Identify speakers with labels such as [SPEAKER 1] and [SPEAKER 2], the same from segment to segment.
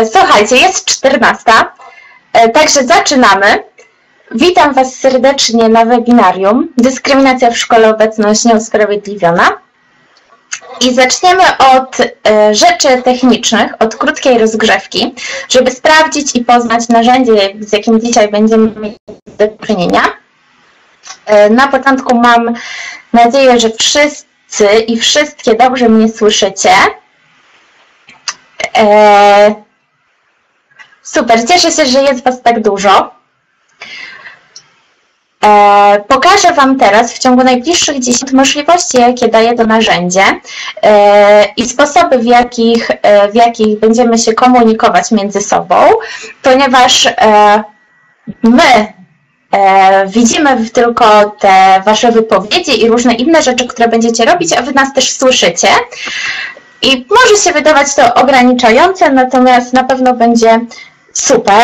[SPEAKER 1] Słuchajcie, jest 14, także zaczynamy. Witam Was serdecznie na webinarium Dyskryminacja w szkole, obecność nieusprawiedliwiona. I zaczniemy od rzeczy technicznych, od krótkiej rozgrzewki, żeby sprawdzić i poznać narzędzie, z jakim dzisiaj będziemy mieć do czynienia. Na początku mam nadzieję, że wszyscy i wszystkie dobrze mnie słyszycie. Super, cieszę się, że jest Was tak dużo. Pokażę Wam teraz w ciągu najbliższych 10 możliwości, jakie daje to narzędzie i sposoby, w jakich będziemy się komunikować między sobą, ponieważ my widzimy tylko te Wasze wypowiedzi i różne inne rzeczy, które będziecie robić, a Wy nas też słyszycie. I może się wydawać to ograniczające, natomiast na pewno będzie super.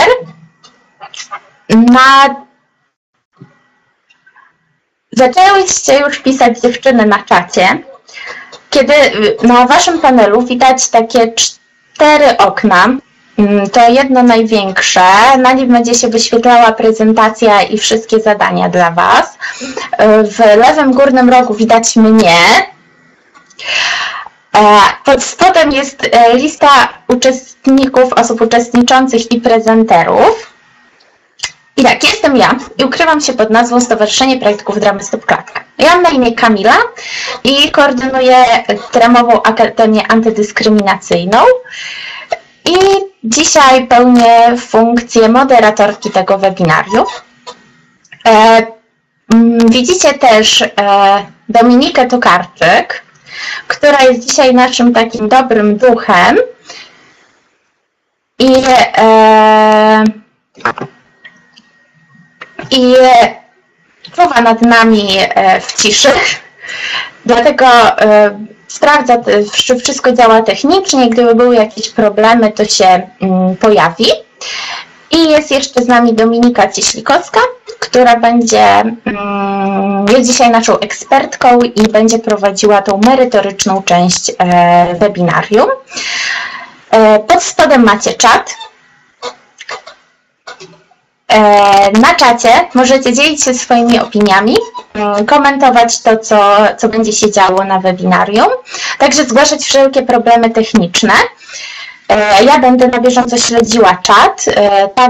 [SPEAKER 1] Zaczęłyście już pisać dziewczyny na czacie, kiedy na Waszym panelu widać takie 4 okna. To jedno największe, na nim będzie się wyświetlała prezentacja i wszystkie zadania dla Was. W lewym górnym rogu widać mnie. Pod spodem jest lista uczestników, osób uczestniczących i prezenterów. I tak, jestem ja i ukrywam się pod nazwą Stowarzyszenie Praktyków Dramy Stop Klatka. Ja mam na imię Kamila i koordynuję Dramową Akademię Antydyskryminacyjną. I dzisiaj pełnię funkcję moderatorki tego webinarium. Widzicie też Dominikę Tokarczyk, która jest dzisiaj naszym takim dobrym duchem i czuwa nad nami w ciszy, dlatego sprawdza, czy wszystko działa technicznie, gdyby były jakieś problemy, to się pojawi. I jest jeszcze z nami Dominika Cieślikowska, która jest dzisiaj naszą ekspertką i będzie prowadziła tą merytoryczną część webinarium. Pod spodem macie czat. Na czacie możecie dzielić się swoimi opiniami, komentować to, co będzie się działo na webinarium, także zgłaszać wszelkie problemy techniczne. Ja będę na bieżąco śledziła czat, tak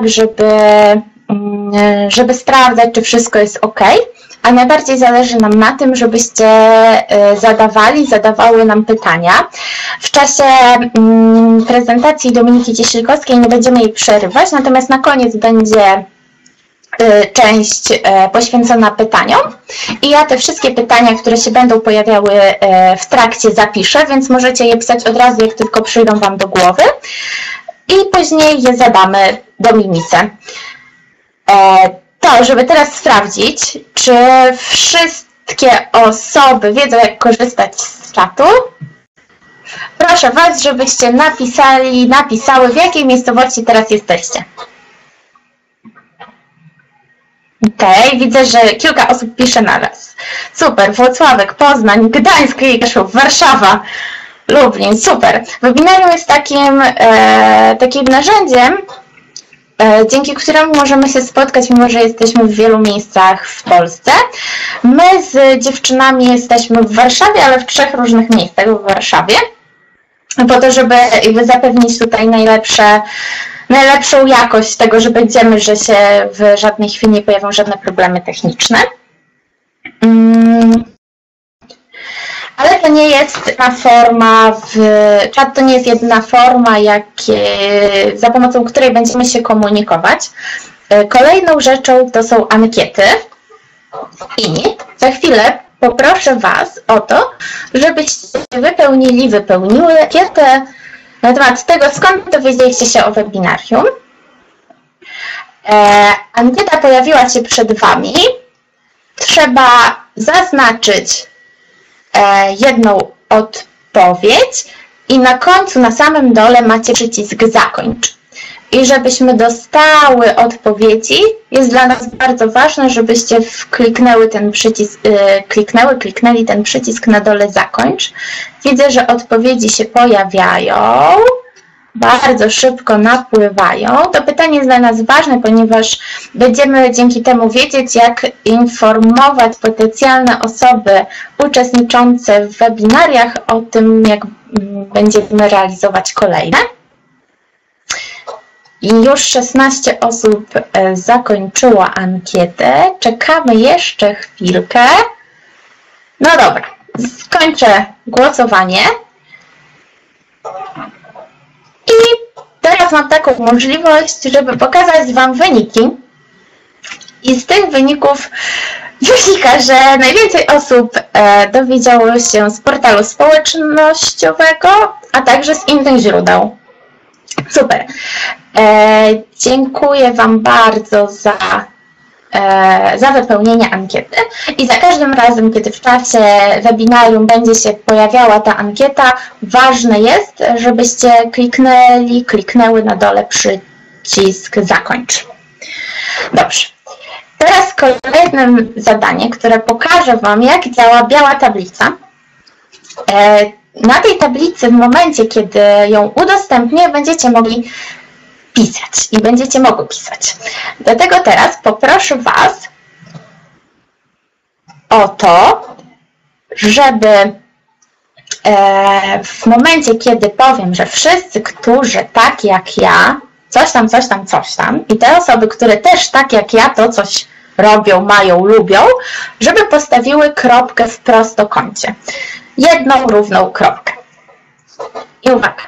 [SPEAKER 1] żeby sprawdzać, czy wszystko jest ok, a najbardziej zależy nam na tym, żebyście zadawały nam pytania. W czasie prezentacji Dominiki Cieślikowskiej nie będziemy jej przerywać, natomiast na koniec będzie część poświęcona pytaniom i ja te wszystkie pytania, które się będą pojawiały w trakcie, zapiszę, więc możecie je pisać od razu, jak tylko przyjdą Wam do głowy i później je zadamy Dominice. To, żeby teraz sprawdzić, czy wszystkie osoby wiedzą, jak korzystać z czatu, proszę Was, żebyście napisały, w jakiej miejscowości teraz jesteście. Okej, widzę, że kilka osób pisze naraz. Super, Włocławek, Poznań, Gdańsk, Kaszów, Warszawa, Lublin, super. Webinarium jest takim narzędziem, dzięki któremu możemy się spotkać, mimo że jesteśmy w wielu miejscach w Polsce. My z dziewczynami jesteśmy w Warszawie, ale w 3 różnych miejscach w Warszawie, po to, żeby zapewnić tutaj najlepszą jakość tego, że będziemy, że się w żadnej chwili nie pojawią żadne problemy techniczne. Ale to nie jest jedna forma, czat to nie jest jedyna forma, za pomocą której będziemy się komunikować. Kolejną rzeczą to są ankiety i za chwilę poproszę Was o to, żebyście wypełniły ankietę na temat tego, skąd dowiedzieliście się o webinarium. Ankieta pojawiła się przed Wami. Trzeba zaznaczyć jedną odpowiedź i na końcu, na samym dole macie przycisk zakończ. I żebyśmy dostały odpowiedzi, jest dla nas bardzo ważne, żebyście kliknęli ten przycisk na dole zakończ. Widzę, że odpowiedzi się pojawiają. bardzo szybko napływają. To pytanie jest dla nas ważne, ponieważ będziemy dzięki temu wiedzieć, jak informować potencjalne osoby uczestniczące w webinariach o tym, jak będziemy realizować kolejne. I już 16 osób zakończyło ankietę. Czekamy jeszcze chwilkę. No dobra, skończę głosowanie. I teraz mam taką możliwość, żeby pokazać Wam wyniki. I z tych wyników wynika, że najwięcej osób dowiedziało się z portalu społecznościowego, a także z innych źródeł. Super. Dziękuję Wam bardzo za wypełnienie ankiety i za każdym razem, kiedy w czasie webinarium będzie się pojawiała ta ankieta, ważne jest, żebyście kliknęły na dole przycisk zakończ. Dobrze. Teraz kolejne zadanie, które pokaże Wam, jak działa biała tablica. Na tej tablicy w momencie, kiedy ją udostępnię, będziecie mogli pisać i będziecie mogły pisać. Dlatego teraz poproszę Was o to, żeby w momencie, kiedy powiem, że wszyscy, którzy tak jak ja, coś tam, coś tam, coś tam i te osoby, które też tak jak ja to coś robią, mają, lubią, żeby postawiły kropkę w prostokącie. Jedną równą kropkę. I uwaga.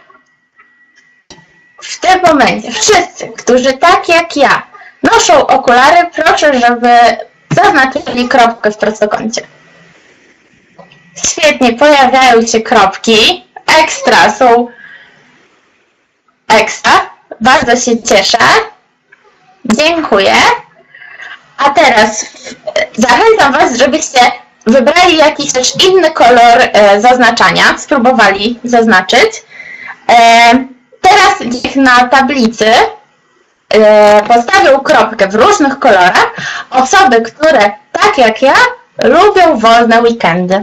[SPEAKER 1] W tym momencie wszyscy, którzy tak jak ja noszą okulary, proszę, żeby zaznaczyli kropkę w prostokącie. Świetnie, pojawiają się kropki. Ekstra, są ekstra. Bardzo się cieszę. Dziękuję. A teraz zachęcam Was, żebyście wybrali jakiś też inny kolor zaznaczania, spróbowali zaznaczyć. Teraz niech na tablicy postawią kropkę w różnych kolorach osoby, które tak jak ja lubią wolne weekendy.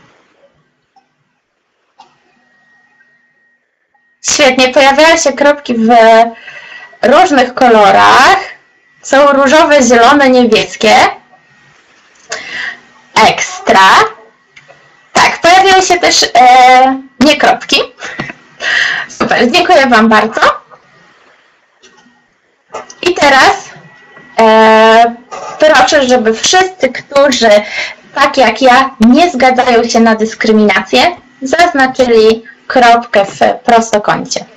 [SPEAKER 1] Świetnie, pojawiają się kropki w różnych kolorach. Są różowe, zielone, niebieskie. Ekstra. Tak, pojawiają się też nie kropki. Super, dziękuję Wam bardzo. I teraz proszę, żeby wszyscy, którzy tak jak ja nie zgadzają się na dyskryminację, zaznaczyli kropkę w prostokącie.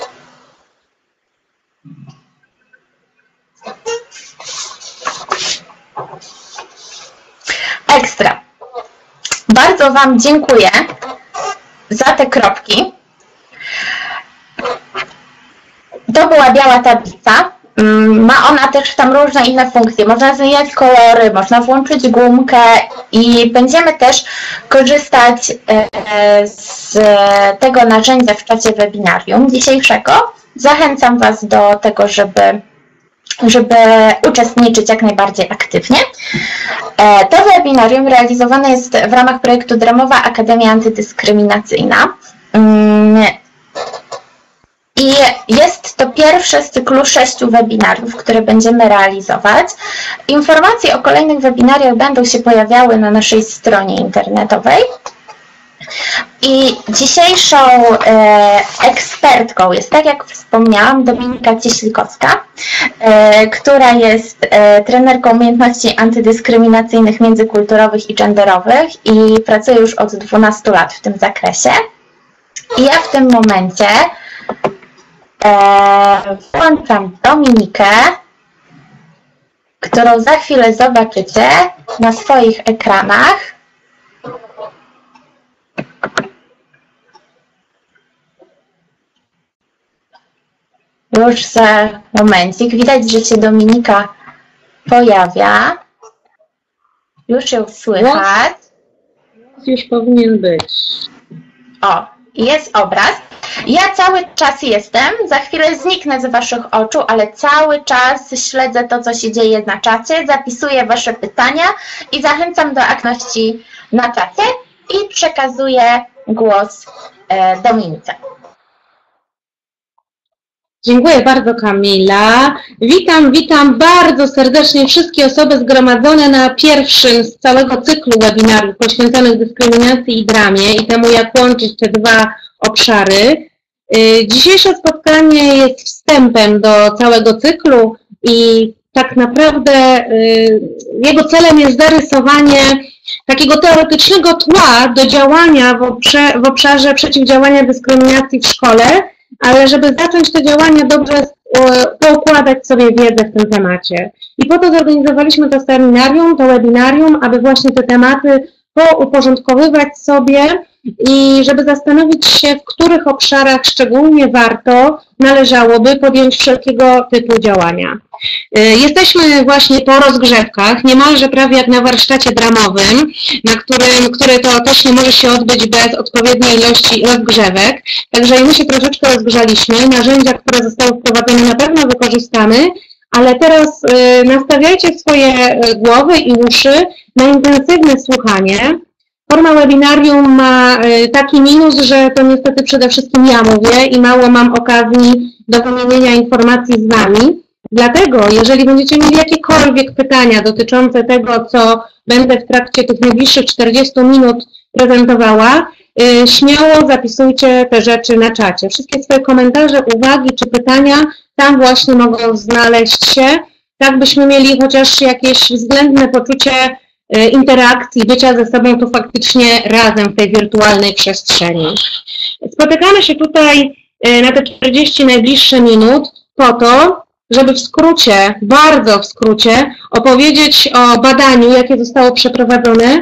[SPEAKER 1] Ekstra. Bardzo Wam dziękuję za te kropki. To była biała tablica. Ma ona też tam różne inne funkcje. Można zmieniać kolory, można włączyć gumkę i będziemy też korzystać z tego narzędzia w czasie webinarium dzisiejszego. Zachęcam Was do tego, żeby uczestniczyć jak najbardziej aktywnie. To webinarium realizowane jest w ramach projektu Dramowa Akademia Antydyskryminacyjna. I jest to pierwszy z cyklu 6 webinariów, które będziemy realizować. Informacje o kolejnych webinariach będą się pojawiały na naszej stronie internetowej. I dzisiejszą ekspertką jest, tak jak wspomniałam, Dominika Cieślikowska, która jest trenerką umiejętności antydyskryminacyjnych, międzykulturowych i genderowych i pracuje już od 12 lat w tym zakresie. I ja w tym momencie włączam Dominikę, którą za chwilę zobaczycie na swoich ekranach. Już za momencik. Widać, że się Dominika pojawia. Już ją słychać.
[SPEAKER 2] Już powinien być.
[SPEAKER 1] O, jest obraz. Ja cały czas jestem, za chwilę zniknę z Waszych oczu, ale cały czas śledzę to, co się dzieje na czacie, zapisuję Wasze pytania i zachęcam do aktywności na czacie i przekazuję głos Dominice.
[SPEAKER 2] Dziękuję bardzo, Kamila. Witam bardzo serdecznie wszystkie osoby zgromadzone na pierwszym z całego cyklu webinariów poświęconych dyskryminacji i dramie i temu, jak łączyć te dwa obszary. Dzisiejsze spotkanie jest wstępem do całego cyklu i tak naprawdę jego celem jest zarysowanie takiego teoretycznego tła do działania w obszarze przeciwdziałania dyskryminacji w szkole, ale żeby zacząć te działania, dobrze poukładać sobie wiedzę w tym temacie. I po to zorganizowaliśmy to seminarium, to webinarium, aby właśnie te tematy pouporządkowywać sobie i żeby zastanowić się, w których obszarach szczególnie należałoby podjąć wszelkiego typu działania. Jesteśmy właśnie po rozgrzewkach, niemalże prawie jak na warsztacie dramowym, który to też nie może się odbyć bez odpowiedniej ilości rozgrzewek. Także my się troszeczkę rozgrzaliśmy, narzędzia, które zostały wprowadzone, na pewno wykorzystamy, ale teraz nastawiajcie swoje głowy i uszy na intensywne słuchanie. Forma webinarium ma taki minus, że to niestety przede wszystkim ja mówię i mało mam okazji do wymienienia informacji z Wami. Dlatego, jeżeli będziecie mieli jakiekolwiek pytania dotyczące tego, co będę w trakcie tych najbliższych 40 minut prezentowała, śmiało zapisujcie te rzeczy na czacie. Wszystkie swoje komentarze, uwagi czy pytania tam właśnie mogą znaleźć się, tak byśmy mieli chociaż jakieś względne poczucie interakcji, bycia ze sobą tu faktycznie razem w tej wirtualnej przestrzeni. Spotykamy się tutaj na te 40 najbliższe minut po to, żeby w skrócie, bardzo w skrócie, opowiedzieć o badaniu, jakie zostało przeprowadzone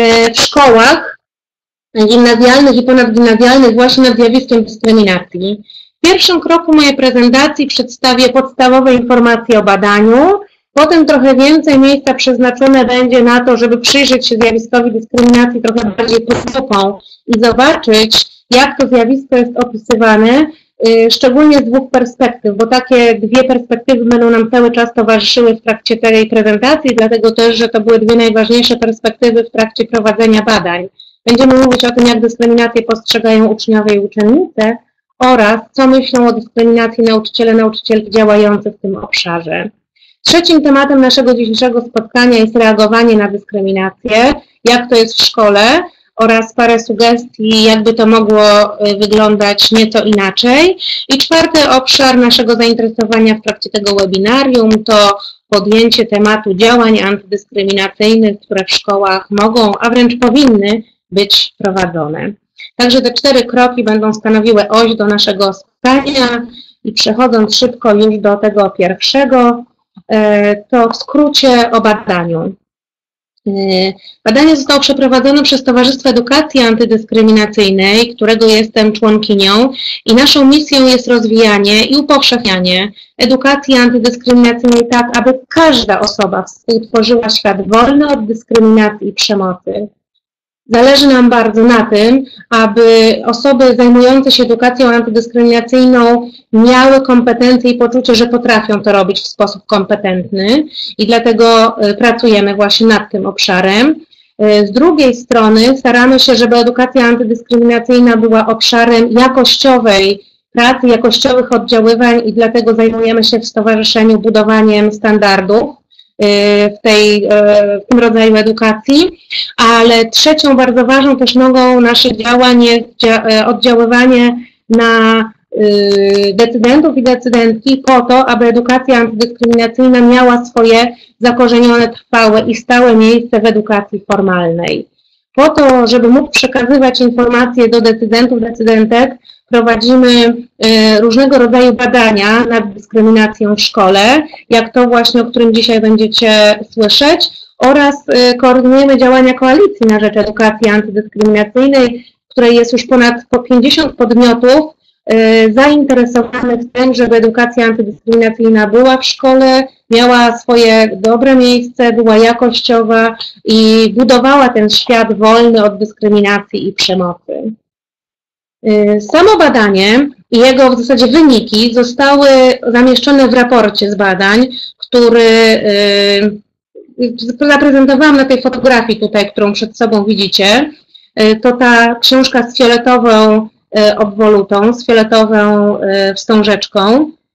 [SPEAKER 2] w szkołach gimnazjalnych i ponadgimnazjalnych właśnie nad zjawiskiem dyskryminacji. W pierwszym kroku mojej prezentacji przedstawię podstawowe informacje o badaniu, potem trochę więcej miejsca przeznaczone będzie na to, żeby przyjrzeć się zjawiskowi dyskryminacji trochę bardziej pod lupą i zobaczyć, jak to zjawisko jest opisywane, szczególnie z dwóch perspektyw, bo takie dwie perspektywy będą nam cały czas towarzyszyły w trakcie tej prezentacji, dlatego też, że to były dwie najważniejsze perspektywy w trakcie prowadzenia badań. Będziemy mówić o tym, jak dyskryminację postrzegają uczniowie i uczennice oraz co myślą o dyskryminacji nauczyciele, nauczycielki działające w tym obszarze. Trzecim tematem naszego dzisiejszego spotkania jest reagowanie na dyskryminację, jak to jest w szkole oraz parę sugestii, jakby to mogło wyglądać nieco inaczej. I czwarty obszar naszego zainteresowania w trakcie tego webinarium to podjęcie tematu działań antydyskryminacyjnych, które w szkołach mogą, a wręcz powinny być prowadzone. Także te 4 kroki będą stanowiły oś do naszego spotkania i przechodząc szybko już do tego pierwszego, to w skrócie o badaniu. Badanie zostało przeprowadzone przez Towarzystwo Edukacji Antydyskryminacyjnej, którego jestem członkinią i naszą misją jest rozwijanie i upowszechnianie edukacji antydyskryminacyjnej tak, aby każda osoba współtworzyła świat wolny od dyskryminacji i przemocy. Zależy nam bardzo na tym, aby osoby zajmujące się edukacją antydyskryminacyjną miały kompetencje i poczucie, że potrafią to robić w sposób kompetentny i dlatego pracujemy właśnie nad tym obszarem. Z drugiej strony staramy się, żeby edukacja antydyskryminacyjna była obszarem jakościowej pracy, jakościowych oddziaływań i dlatego zajmujemy się w stowarzyszeniu budowaniem standardów w tym rodzaju edukacji, ale trzecią bardzo ważną też nogą naszych działań jest oddziaływanie na decydentów i decydentki po to, aby edukacja antydyskryminacyjna miała swoje zakorzenione, trwałe i stałe miejsce w edukacji formalnej. Po to, żeby mógł przekazywać informacje do decydentów, decydentek, prowadzimy różnego rodzaju badania nad dyskryminacją w szkole, jak to właśnie, o którym dzisiaj będziecie słyszeć, oraz koordynujemy działania Koalicji na rzecz Edukacji Antydyskryminacyjnej, w której jest już ponad 50 podmiotów zainteresowanych tym, żeby edukacja antydyskryminacyjna była w szkole, miała swoje dobre miejsce, była jakościowa i budowała ten świat wolny od dyskryminacji i przemocy. Samo badanie i jego w zasadzie wyniki zostały zamieszczone w raporcie z badań, który zaprezentowałam na tej fotografii tutaj, którą przed sobą widzicie. To ta książka z fioletową obwolutą, z fioletową wstążeczką.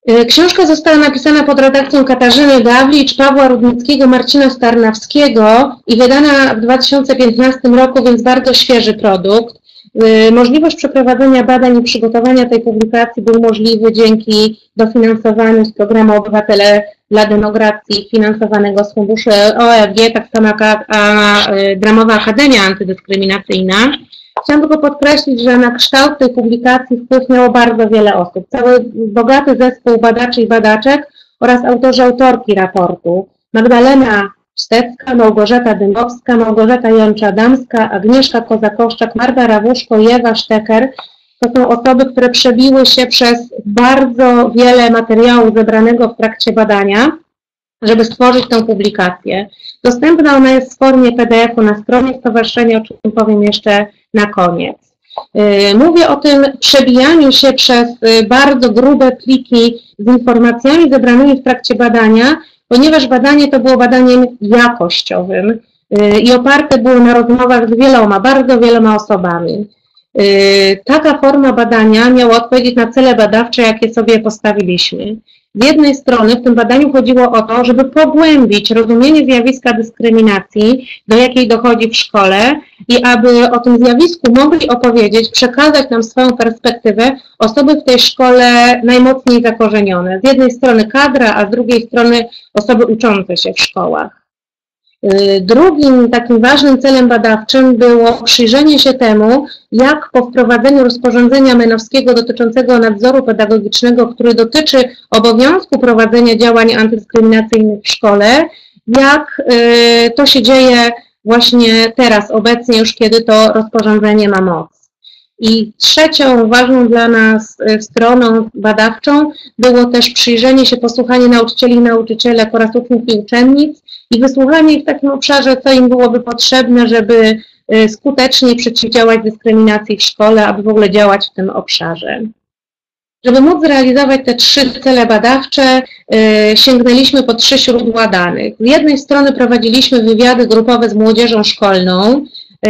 [SPEAKER 2] Książka została napisana pod redakcją Katarzyny Gawlicz, Pawła Rudnickiego, Marcina Starnawskiego i wydana w 2015 roku, więc bardzo świeży produkt. Możliwość przeprowadzenia badań i przygotowania tej publikacji był możliwy dzięki dofinansowaniu z programu Obywatele dla Demokracji finansowanego z funduszy OFG, tak samo jak Dramowa Akademia Antydyskryminacyjna. Chciałam tylko podkreślić, że na kształt tej publikacji wpływ miało bardzo wiele osób. Cały bogaty zespół badaczy i badaczek oraz autorki raportu. Magdalena Wstecka, Małgorzata Dymowska, Małgorzata Jącz-Adamska, Agnieszka Kozakoszczak, Marta Rawuszko i Ewa Szteker. To są osoby, które przebiły się przez bardzo wiele materiału zebranego w trakcie badania, żeby stworzyć tę publikację. Dostępna ona jest w formie PDF-u na stronie stowarzyszenia, o czym powiem jeszcze na koniec. Mówię o tym przebijaniu się przez bardzo grube pliki z informacjami zebranymi w trakcie badania, ponieważ badanie to było badaniem jakościowym i oparte było na rozmowach z bardzo wieloma osobami. Taka forma badania miała odpowiedzieć na cele badawcze, jakie sobie postawiliśmy. Z jednej strony w tym badaniu chodziło o to, żeby pogłębić rozumienie zjawiska dyskryminacji, do jakiej dochodzi w szkole i aby o tym zjawisku mogli opowiedzieć, przekazać nam swoją perspektywę osoby w tej szkole najmocniej zakorzenione. Z jednej strony kadra, a z drugiej strony osoby uczące się w szkołach. Drugim takim ważnym celem badawczym było przyjrzenie się temu, jak po wprowadzeniu rozporządzenia MEN-owskiego dotyczącego nadzoru pedagogicznego, który dotyczy obowiązku prowadzenia działań antydyskryminacyjnych w szkole, jak to się dzieje właśnie teraz, obecnie już, kiedy to rozporządzenie ma moc. I trzecią ważną dla nas stroną badawczą było też przyjrzenie się, posłuchanie nauczycieli i nauczycielek oraz uczniów i uczennic i wysłuchanie ich w takim obszarze, co im byłoby potrzebne, żeby skutecznie przeciwdziałać dyskryminacji w szkole, aby w ogóle działać w tym obszarze. Żeby móc zrealizować te 3 cele badawcze, sięgnęliśmy po 3 źródła danych. Z jednej strony prowadziliśmy wywiady grupowe z młodzieżą szkolną,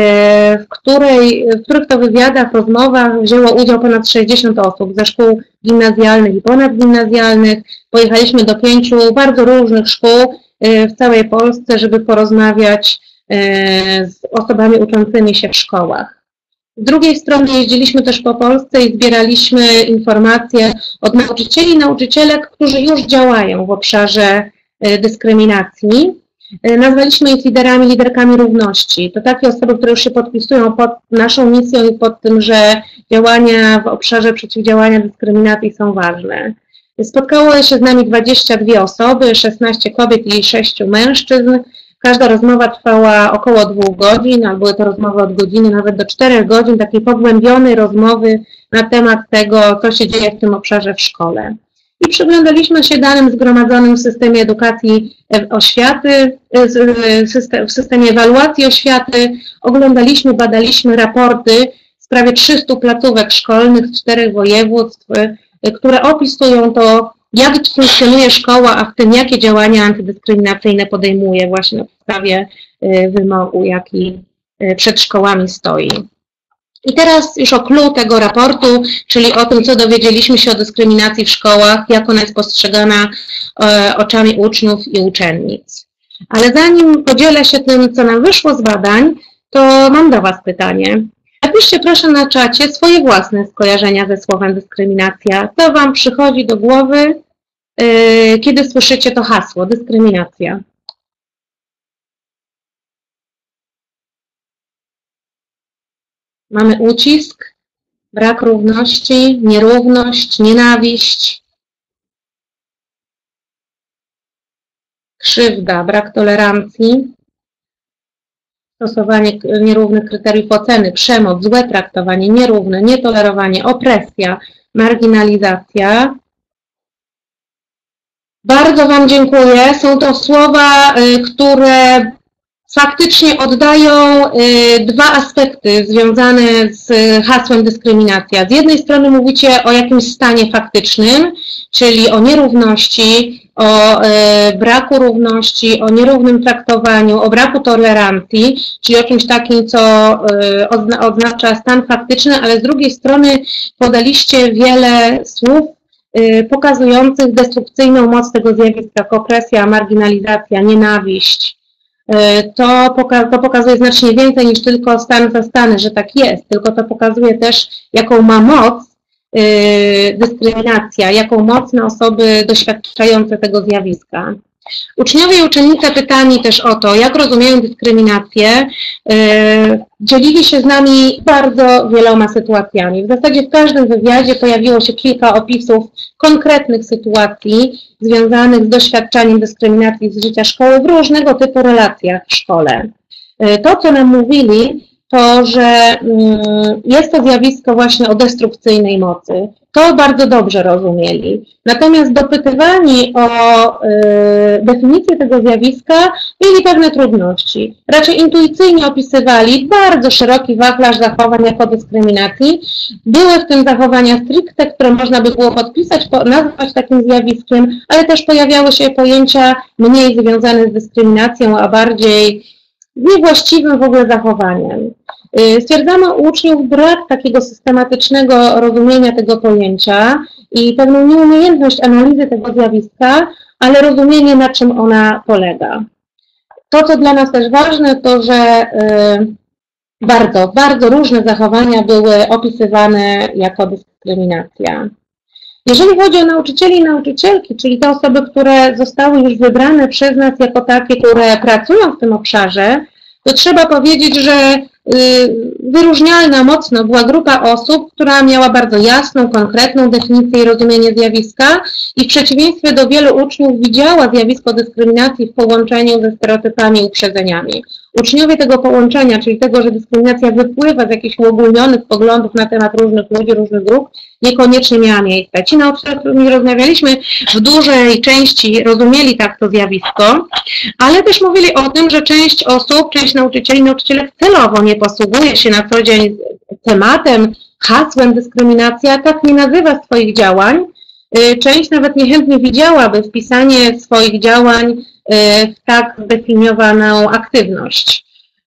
[SPEAKER 2] w których to wywiadach, rozmowach wzięło udział ponad 60 osób ze szkół gimnazjalnych i ponadgimnazjalnych. Pojechaliśmy do 5 bardzo różnych szkół w całej Polsce, żeby porozmawiać z osobami uczącymi się w szkołach. Z drugiej strony jeździliśmy też po Polsce i zbieraliśmy informacje od nauczycieli i nauczycielek, którzy już działają w obszarze dyskryminacji. Nazwaliśmy ich liderami, liderkami równości. To takie osoby, które już się podpisują pod naszą misją i pod tym, że działania w obszarze przeciwdziałania dyskryminacji są ważne. Spotkało się z nami 22 osoby, 16 kobiet i 6 mężczyzn. Każda rozmowa trwała około 2 godzin, albo były to rozmowy od godziny nawet do 4 godzin, takiej pogłębionej rozmowy na temat tego, co się dzieje w tym obszarze w szkole. I przyglądaliśmy się danym zgromadzonym w systemie edukacji oświaty, w systemie ewaluacji oświaty, oglądaliśmy, badaliśmy raporty z prawie 300 placówek szkolnych z 4 województw, które opisują to, jak funkcjonuje szkoła, a w tym jakie działania antydyskryminacyjne podejmuje właśnie na podstawie wymogu, jaki przed szkołami stoi. I teraz już o clou tego raportu, czyli o tym, co dowiedzieliśmy się o dyskryminacji w szkołach, jak ona jest postrzegana oczami uczniów i uczennic. Ale zanim podzielę się tym, co nam wyszło z badań, to mam do Was pytanie. Napiszcie proszę na czacie swoje własne skojarzenia ze słowem dyskryminacja. Co Wam przychodzi do głowy, kiedy słyszycie to hasło, dyskryminacja? Mamy ucisk, brak równości, nierówność, nienawiść, krzywda, brak tolerancji, stosowanie nierównych kryteriów oceny, przemoc, złe traktowanie, nierówne, nietolerowanie, opresja, marginalizacja. Bardzo Wam dziękuję. Są to słowa, które faktycznie oddają 2 aspekty związane z hasłem dyskryminacja. Z jednej strony mówicie o jakimś stanie faktycznym, czyli o nierówności, o braku równości, o nierównym traktowaniu, o braku tolerancji, czyli o czymś takim, co oznacza stan faktyczny, ale z drugiej strony podaliście wiele słów pokazujących destrukcyjną moc tego zjawiska, jak opresja, marginalizacja, nienawiść. To pokazuje znacznie więcej niż tylko stan za stany, że tak jest, tylko to pokazuje też, jaką ma moc dyskryminacja, jaką moc na osoby doświadczające tego zjawiska. Uczniowie i uczennice pytani też o to, jak rozumieją dyskryminację, dzielili się z nami bardzo wieloma sytuacjami. W zasadzie w każdym wywiadzie pojawiło się kilka opisów konkretnych sytuacji związanych z doświadczaniem dyskryminacji z życia szkoły w różnego typu relacjach w szkole. To, co nam mówili, to, że jest to zjawisko właśnie o destrukcyjnej mocy. To bardzo dobrze rozumieli. Natomiast dopytywani o definicję tego zjawiska mieli pewne trudności. Raczej intuicyjnie opisywali bardzo szeroki wachlarz zachowań jako dyskryminacji. Były w tym zachowania stricte, które można by było podpisać, nazwać takim zjawiskiem, ale też pojawiały się pojęcia mniej związane z dyskryminacją, a bardziej z niewłaściwym w ogóle zachowaniem. Stwierdzano u uczniów brak takiego systematycznego rozumienia tego pojęcia i pewną nieumiejętność analizy tego zjawiska, ale rozumienie, na czym ona polega. To, co dla nas też ważne, to, że bardzo różne zachowania były opisywane jako dyskryminacja. Jeżeli chodzi o nauczycieli i nauczycielki, czyli te osoby, które zostały już wybrane przez nas jako takie, które pracują w tym obszarze, to trzeba powiedzieć, że wyróżnialna mocno była grupa osób, która miała bardzo jasną, konkretną definicję i rozumienie zjawiska i w przeciwieństwie do wielu uczniów widziała zjawisko dyskryminacji w połączeniu ze stereotypami i uprzedzeniami. Uczniowie tego połączenia, czyli tego, że dyskryminacja wypływa z jakichś uogólnionych poglądów na temat różnych ludzi, różnych grup, niekoniecznie miała miejsce. Ci nauczyciele, z którymi rozmawialiśmy, w dużej części rozumieli tak to zjawisko, ale też mówili o tym, że część osób, część nauczycieli, nauczycielek celowo nie posługuje się na co dzień tematem, hasłem dyskryminacja, tak nie nazywa swoich działań. Część nawet niechętnie widziałaby wpisanie swoich działań w tak zdefiniowaną aktywność.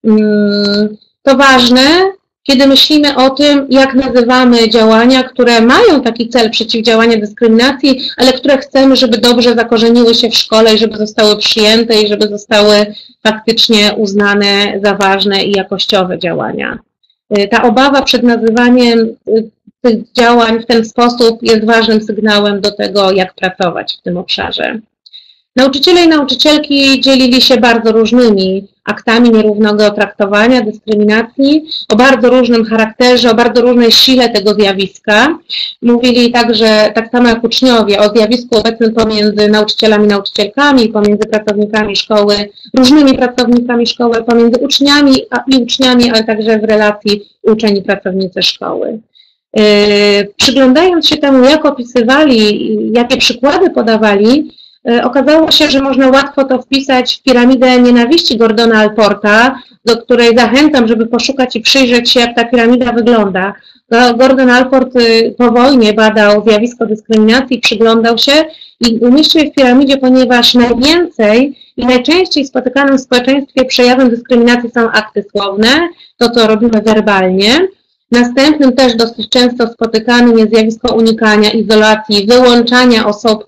[SPEAKER 2] To ważne, kiedy myślimy o tym, jak nazywamy działania, które mają taki cel przeciwdziałania dyskryminacji, ale które chcemy, żeby dobrze zakorzeniły się w szkole i żeby zostały przyjęte i żeby zostały faktycznie uznane za ważne i jakościowe działania. Ta obawa przed nazywaniem tych działań w ten sposób jest ważnym sygnałem do tego, jak pracować w tym obszarze. Nauczyciele i nauczycielki dzielili się bardzo różnymi aktami nierównego traktowania, dyskryminacji, o bardzo różnym charakterze, o bardzo różnej sile tego zjawiska. Mówili także, tak samo jak uczniowie, o zjawisku obecnym pomiędzy nauczycielami i nauczycielkami, pomiędzy pracownikami szkoły, różnymi pracownikami szkoły, pomiędzy uczniami i uczniami, ale także w relacji uczeń i pracownicy szkoły. Przyglądając się temu, jak opisywali, jakie przykłady podawali, okazało się, że można łatwo to wpisać w piramidę nienawiści Gordona Allporta, do której zachęcam, żeby poszukać i przyjrzeć się, jak ta piramida wygląda. Gordon Allport po wojnie badał zjawisko dyskryminacji, przyglądał się i umieścił je w piramidzie, ponieważ najwięcej i najczęściej spotykanym w społeczeństwie przejawem dyskryminacji są akty słowne, to co robimy werbalnie. Następnym też dosyć często spotykanym jest zjawisko unikania, izolacji, wyłączania osób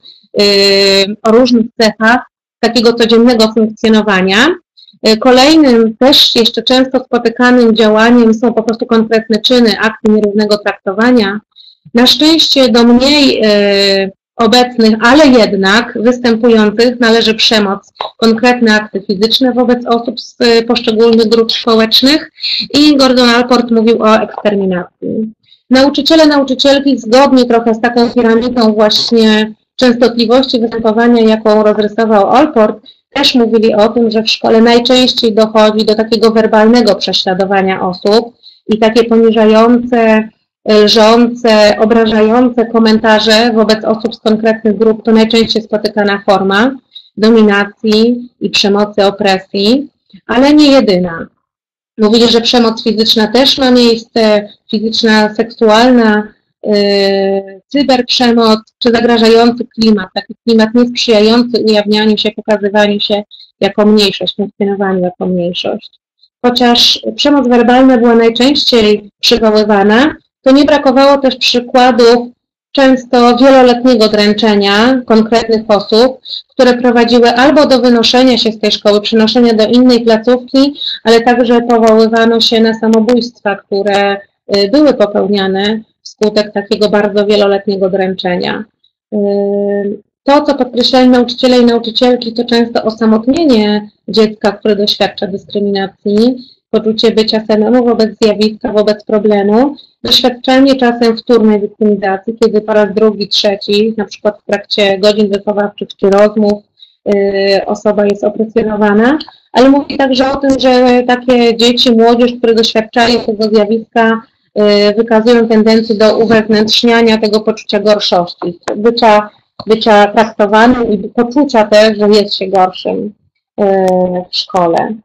[SPEAKER 2] o różnych cechach takiego codziennego funkcjonowania. Kolejnym też jeszcze często spotykanym działaniem są po prostu konkretne czyny, akty nierównego traktowania. Na szczęście do mniej obecnych, ale jednak występujących należy przemoc, konkretne akty fizyczne wobec osób z poszczególnych grup społecznych i Gordon Allport mówił o eksterminacji. Nauczyciele, nauczycielki zgodnie trochę z taką piramidą właśnie częstotliwości występowania, jaką rozrysował Allport, też mówili o tym, że w szkole najczęściej dochodzi do takiego werbalnego prześladowania osób i takie poniżające, lżące, obrażające komentarze wobec osób z konkretnych grup to najczęściej spotykana forma dominacji i przemocy, opresji, ale nie jedyna. Mówili, że przemoc fizyczna też ma miejsce, fizyczna, seksualna, cyberprzemoc czy zagrażający klimat, taki klimat niesprzyjający ujawnianiu się, pokazywaniu się jako mniejszość, funkcjonowaniu jako mniejszość. Chociaż przemoc werbalna była najczęściej przywoływana, to nie brakowało też przykładów często wieloletniego dręczenia konkretnych osób, które prowadziły albo do wynoszenia się z tej szkoły, przenoszenia do innej placówki, ale także powoływano się na samobójstwa, które były popełniane wskutek takiego bardzo wieloletniego dręczenia. To, co podkreślają nauczyciele i nauczycielki, to często osamotnienie dziecka, które doświadcza dyskryminacji, poczucie bycia samemu wobec zjawiska, wobec problemu, doświadczenie czasem wtórnej wiktymizacji, kiedy po raz drugi, trzeci, na przykład w trakcie godzin wychowawczych czy rozmów, osoba jest opresjonowana, ale mówi także o tym, że takie dzieci, młodzież, które doświadczają tego zjawiska, wykazują tendencję do uwewnętrzniania tego poczucia gorszości, bycia traktowanym i poczucia też, że jest się gorszym w szkole.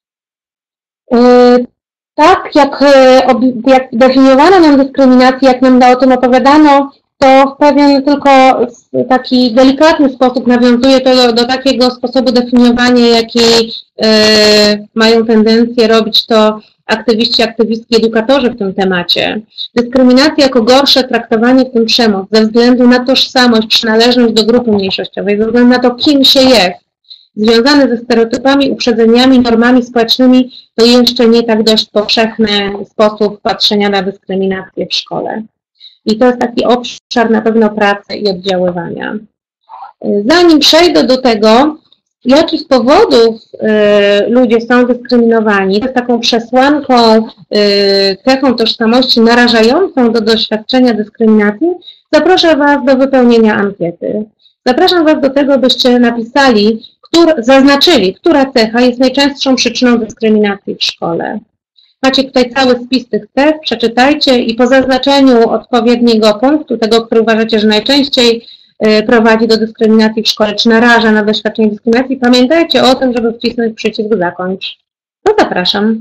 [SPEAKER 2] Tak, jak definiowano nam dyskryminację, jak nam o tym opowiadano, to w pewien tylko taki delikatny sposób nawiązuje to do takiego sposobu definiowania, jaki mają tendencję robić to aktywiści, aktywistki, edukatorzy w tym temacie. Dyskryminacja jako gorsze traktowanie, w tym przemoc, ze względu na tożsamość, przynależność do grupy mniejszościowej, ze względu na to, kim się jest, związane ze stereotypami, uprzedzeniami, normami społecznymi, to jeszcze nie tak dość powszechny sposób patrzenia na dyskryminację w szkole. I to jest taki obszar na pewno pracy i oddziaływania. Zanim przejdę do tego, jakich powodów ludzie są dyskryminowani, to jest taką przesłanką, cechą tożsamości narażającą do doświadczenia dyskryminacji, zaproszę Was do wypełnienia ankiety. Zapraszam Was do tego, byście napisali, zaznaczyli, która cecha jest najczęstszą przyczyną dyskryminacji w szkole. Macie tutaj cały spis tych cech, przeczytajcie i po zaznaczeniu odpowiedniego punktu, tego, który uważacie, że najczęściej prowadzi do dyskryminacji w szkole, czy naraża na doświadczenie dyskryminacji, pamiętajcie o tym, żeby wcisnąć przycisk zakończ. To zapraszam.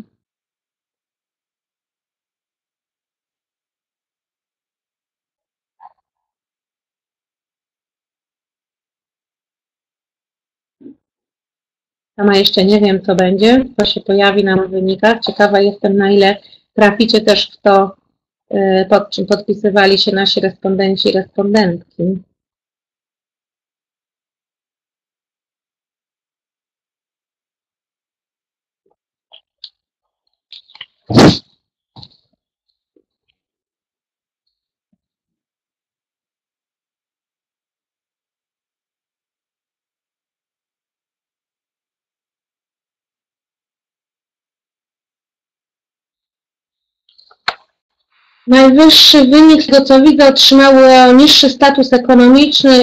[SPEAKER 2] Sama jeszcze nie wiem, co będzie, co się pojawi nam w wynikach. Ciekawa jestem, na ile traficie też w to, pod czym podpisywali się nasi respondenci i respondentki. Najwyższy wynik, z tego co widzę, otrzymały niższy status ekonomiczny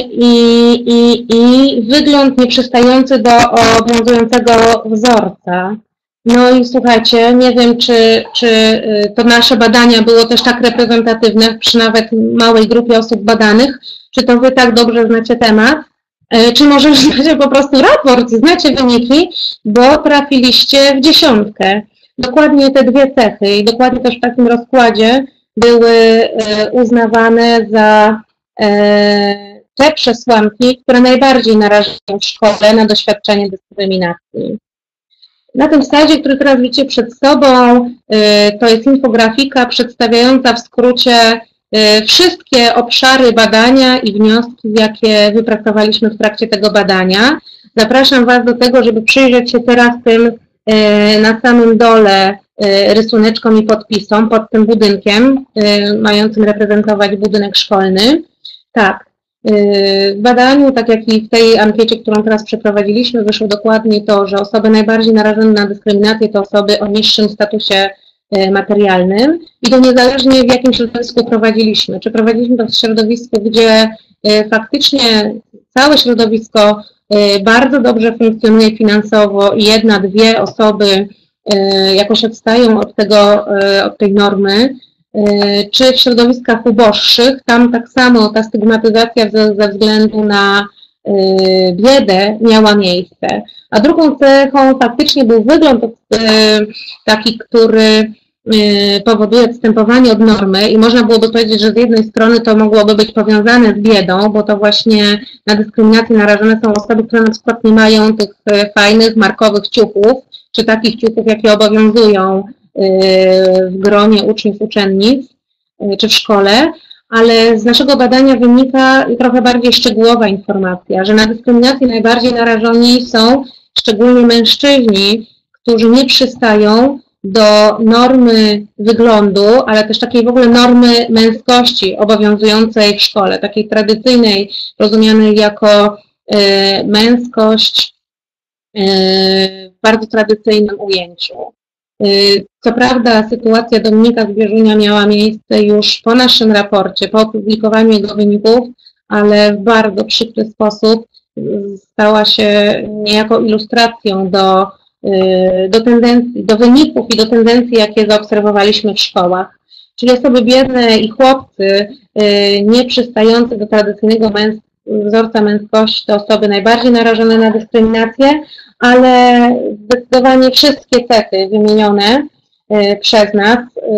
[SPEAKER 2] i wygląd nieprzystający do obowiązującego wzorca. No i słuchajcie, nie wiem, czy to nasze badania było też tak reprezentatywne przy nawet małej grupie osób badanych, czy to Wy tak dobrze znacie temat, czy może znacie po prostu raport, znacie wyniki, bo trafiliście w dziesiątkę. Dokładnie te dwie cechy i dokładnie też w takim rozkładzie były uznawane za te przesłanki, które najbardziej narażają w szkole na doświadczenie dyskryminacji. Na tym slajdzie, który teraz widzicie przed sobą, to jest infografika przedstawiająca w skrócie wszystkie obszary badania i wnioski, jakie wypracowaliśmy w trakcie tego badania. Zapraszam Was do tego, żeby przyjrzeć się teraz tym na samym dole rysuneczkom i podpisom pod tym budynkiem, mającym reprezentować budynek szkolny. Tak, w badaniu, tak jak i w tej ankiecie, którą teraz przeprowadziliśmy, wyszło dokładnie to, że osoby najbardziej narażone na dyskryminację to osoby o niższym statusie materialnym i to niezależnie w jakim środowisku prowadziliśmy. Czy prowadziliśmy to w środowisku, gdzie faktycznie całe środowisko bardzo dobrze funkcjonuje finansowo i jedna, dwie osoby jakoś odstają od tej normy, czy w środowiskach uboższych, tam tak samo ta stygmatyzacja ze względu na biedę miała miejsce. A drugą cechą faktycznie był wygląd taki, który powoduje odstępowanie od normy i można byłoby powiedzieć, że z jednej strony to mogłoby być powiązane z biedą, bo to właśnie na dyskryminację narażone są osoby, które na przykład nie mają tych fajnych, markowych ciuchów, czy takich ciuchów, jakie obowiązują w gronie uczniów, uczennic, czy w szkole, ale z naszego badania wynika trochę bardziej szczegółowa informacja, że na dyskryminację najbardziej narażeni są szczególnie mężczyźni, którzy nie przystają do normy wyglądu, ale też takiej w ogóle normy męskości obowiązującej w szkole, takiej tradycyjnej, rozumianej jako męskość w bardzo tradycyjnym ujęciu. Co prawda sytuacja Dominika Zbierzunia miała miejsce już po naszym raporcie, po opublikowaniu jego wyników, ale w bardzo przykry sposób stała się niejako ilustracją do tendencji, do wyników i do tendencji, jakie zaobserwowaliśmy w szkołach. Czyli osoby biedne i chłopcy nie przystające do tradycyjnego wzorca męskości to osoby najbardziej narażone na dyskryminację, ale zdecydowanie wszystkie cechy wymienione przez nas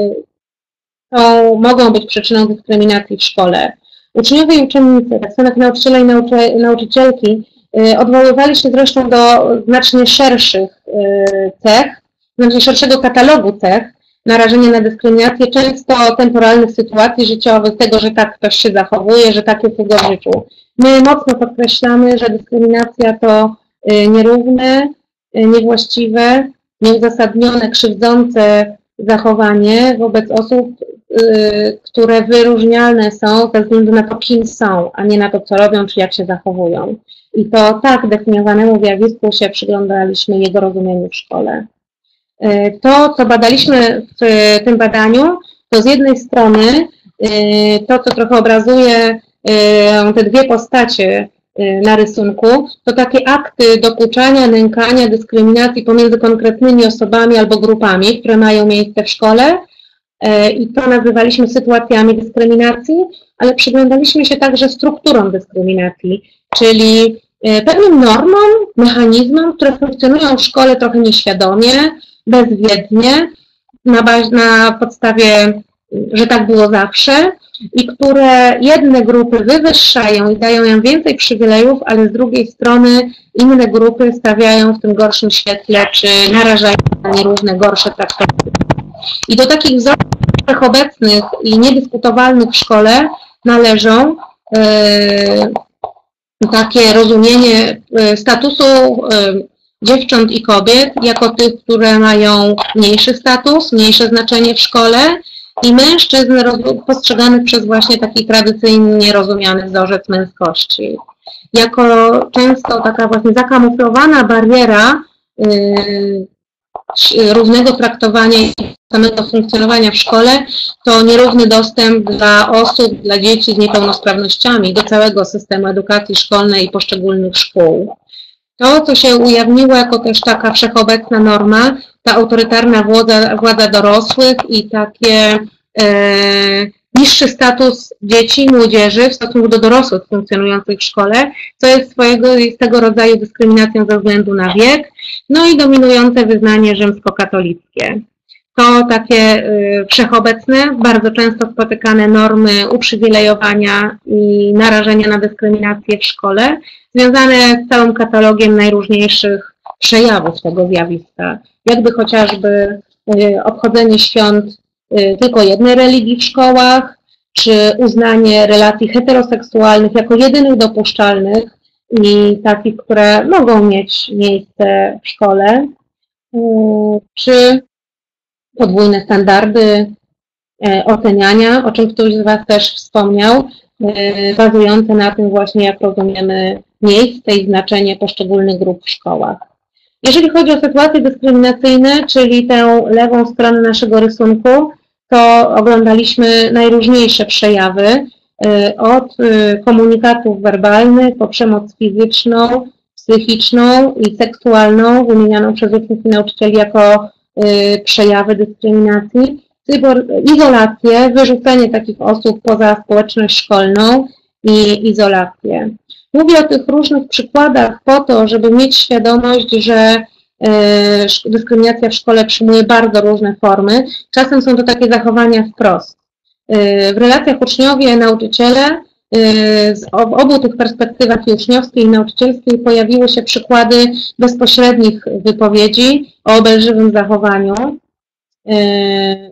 [SPEAKER 2] mogą być przyczyną dyskryminacji w szkole. Uczniowie i uczennice, tak samo jak nauczyciele i nauczycielki, odwoływali się zresztą do znacznie szerszych cech, znacznie szerszego katalogu cech narażenia na dyskryminację, często temporalnych sytuacji życiowych, tego, że tak ktoś się zachowuje, że tak jest jego w życiu. My mocno podkreślamy, że dyskryminacja to nierówne, niewłaściwe, nieuzasadnione, krzywdzące zachowanie wobec osób, które wyróżnialne są ze względu na to, kim są, a nie na to, co robią, czy jak się zachowują. I to tak definiowanemu zjawisku się przyglądaliśmy jego rozumieniu w szkole. To, co badaliśmy w tym badaniu, to z jednej strony to, co trochę obrazuje te dwie postacie na rysunku, to takie akty dokuczania, nękania, dyskryminacji pomiędzy konkretnymi osobami albo grupami, które mają miejsce w szkole, i to nazywaliśmy sytuacjami dyskryminacji, ale przyglądaliśmy się także strukturom dyskryminacji, czyli pewnym normom, mechanizmom, które funkcjonują w szkole trochę nieświadomie, bezwiednie, na podstawie, że tak było zawsze, i które jedne grupy wywyższają i dają im więcej przywilejów, ale z drugiej strony inne grupy stawiają w tym gorszym świetle, czy narażają na nierówne, gorsze traktowanie. I do takich wzorców wszechobecnych i niedyskutowalnych w szkole należą takie rozumienie statusu dziewcząt i kobiet jako tych, które mają mniejszy status, mniejsze znaczenie w szkole, i mężczyzn postrzeganych przez właśnie taki tradycyjnie rozumiany wzorzec męskości. Jako często taka właśnie zakamuflowana bariera równego traktowania i samego funkcjonowania w szkole to nierówny dostęp dla osób, dla dzieci z niepełnosprawnościami do całego systemu edukacji szkolnej i poszczególnych szkół. To, co się ujawniło jako też taka wszechobecna norma, ta autorytarna władza dorosłych i takie niższy status dzieci, młodzieży w stosunku do dorosłych funkcjonujących w szkole, co jest swego rodzaju dyskryminacją ze względu na wiek, no i dominujące wyznanie rzymskokatolickie. To takie wszechobecne, bardzo często spotykane normy uprzywilejowania i narażenia na dyskryminację w szkole, związane z całym katalogiem najróżniejszych przejawów tego zjawiska, jakby chociażby obchodzenie świąt tylko jednej religii w szkołach, czy uznanie relacji heteroseksualnych jako jedynych dopuszczalnych i takich, które mogą mieć miejsce w szkole, czy podwójne standardy oceniania, o czym któryś z Was też wspomniał, bazujące na tym właśnie, jak rozumiemy miejsce i znaczenie poszczególnych grup w szkołach. Jeżeli chodzi o sytuacje dyskryminacyjne, czyli tę lewą stronę naszego rysunku, to oglądaliśmy najróżniejsze przejawy, od komunikatów werbalnych po przemoc fizyczną, psychiczną i seksualną, wymienianą przez uczniów i nauczycieli jako przejawy dyskryminacji, izolację, wyrzucenie takich osób poza społeczność szkolną i izolację. Mówię o tych różnych przykładach po to, żeby mieć świadomość, że dyskryminacja w szkole przyjmuje bardzo różne formy. Czasem są to takie zachowania wprost. W relacjach uczniowie-nauczyciele w obu tych perspektywach, i uczniowskiej i nauczycielskiej, pojawiły się przykłady bezpośrednich wypowiedzi o obelżywym zachowaniu.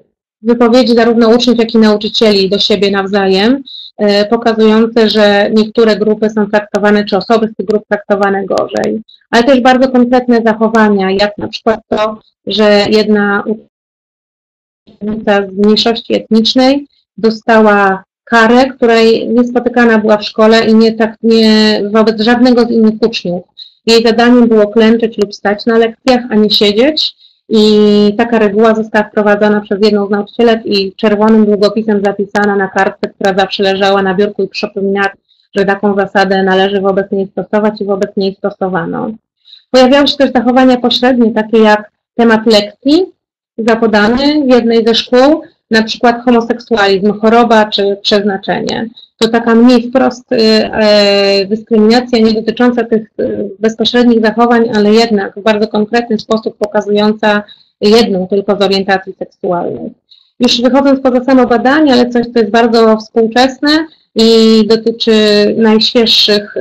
[SPEAKER 2] wypowiedzi zarówno uczniów, jak i nauczycieli do siebie nawzajem, pokazujące, że niektóre grupy są traktowane, czy osoby z tych grup traktowane gorzej. Ale też bardzo konkretne zachowania, jak na przykład to, że jedna uczennica z mniejszości etnicznej dostała karę, której niespotykana była w szkole i nie wobec żadnego z innych uczniów. Jej zadaniem było klęczeć lub stać na lekcjach, a nie siedzieć. I taka reguła została wprowadzona przez jedną z nauczycielek i czerwonym długopisem zapisana na kartce, która zawsze leżała na biurku i przypominała, że taką zasadę należy wobec niej stosować i wobec niej stosowano. Pojawiały się też zachowania pośrednie, takie jak temat lekcji zapodany w jednej ze szkół, na przykład homoseksualizm, choroba czy przeznaczenie. To taka mniej wprost dyskryminacja, nie dotycząca tych bezpośrednich zachowań, ale jednak w bardzo konkretny sposób pokazująca jedną tylko z orientacji seksualnej. Już wychodząc poza samo badanie, ale coś, co jest bardzo współczesne i dotyczy najświeższych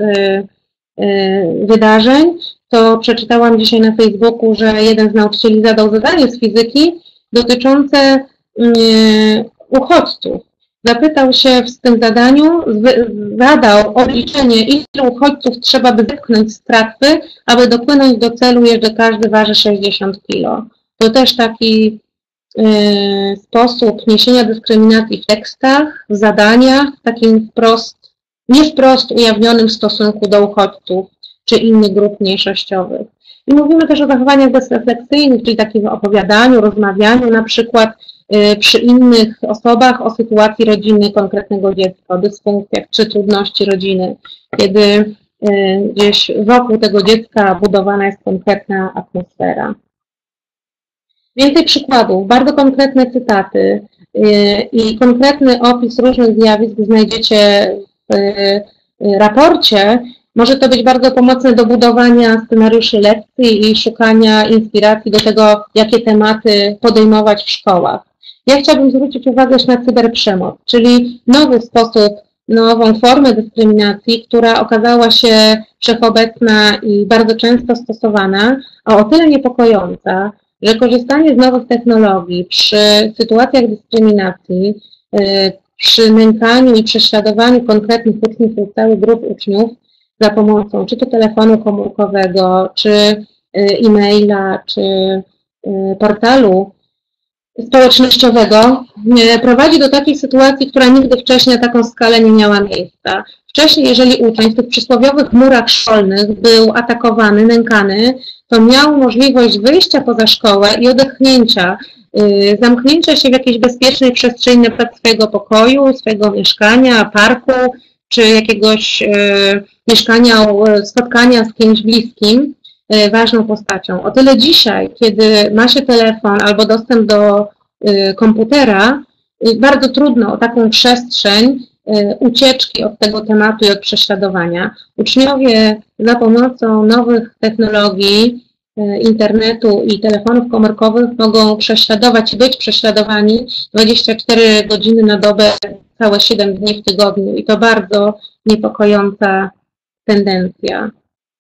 [SPEAKER 2] wydarzeń, to przeczytałam dzisiaj na Facebooku, że jeden z nauczycieli zadał zadanie z fizyki dotyczące uchodźców. Zapytał się w tym zadaniu, zadał obliczenie, ile uchodźców trzeba by zepchnąć z tratwy, aby dopłynąć do celu, że każdy waży 60 kg. To też taki sposób niesienia dyskryminacji w tekstach, w zadaniach, takim nie wprost ujawnionym w stosunku do uchodźców czy innych grup mniejszościowych. I mówimy też o zachowaniach bezrefleksyjnych, czyli takim opowiadaniu, rozmawianiu, na przykład przy innych osobach o sytuacji rodziny konkretnego dziecka, o dysfunkcjach czy trudności rodziny, kiedy gdzieś wokół tego dziecka budowana jest konkretna atmosfera. Więcej przykładów, bardzo konkretne cytaty i konkretny opis różnych zjawisk znajdziecie w raporcie. Może to być bardzo pomocne do budowania scenariuszy lekcji i szukania inspiracji do tego, jakie tematy podejmować w szkołach. Ja chciałabym zwrócić uwagę na cyberprzemoc, czyli nowy sposób, nową formę dyskryminacji, która okazała się wszechobecna i bardzo często stosowana, a o tyle niepokojąca, że korzystanie z nowych technologii przy sytuacjach dyskryminacji, przy nękaniu i prześladowaniu konkretnych uczniów lub całych grup uczniów za pomocą czy to telefonu komórkowego, czy e-maila, czy portalu społecznościowego, prowadzi do takiej sytuacji, która nigdy wcześniej na taką skalę nie miała miejsca. Wcześniej, jeżeli uczeń w tych przysłowiowych murach szkolnych był atakowany, nękany, to miał możliwość wyjścia poza szkołę i odetchnięcia, zamknięcia się w jakiejś bezpiecznej przestrzeni, na przykład swojego pokoju, swojego mieszkania, parku, czy jakiegoś mieszkania, spotkania z kimś bliskim, ważną postacią. O tyle dzisiaj, kiedy ma się telefon albo dostęp do komputera, bardzo trudno o taką przestrzeń ucieczki od tego tematu i od prześladowania. Uczniowie za pomocą nowych technologii, internetu i telefonów komórkowych mogą prześladować i być prześladowani 24 godziny na dobę, całe 7 dni w tygodniu i to bardzo niepokojąca tendencja.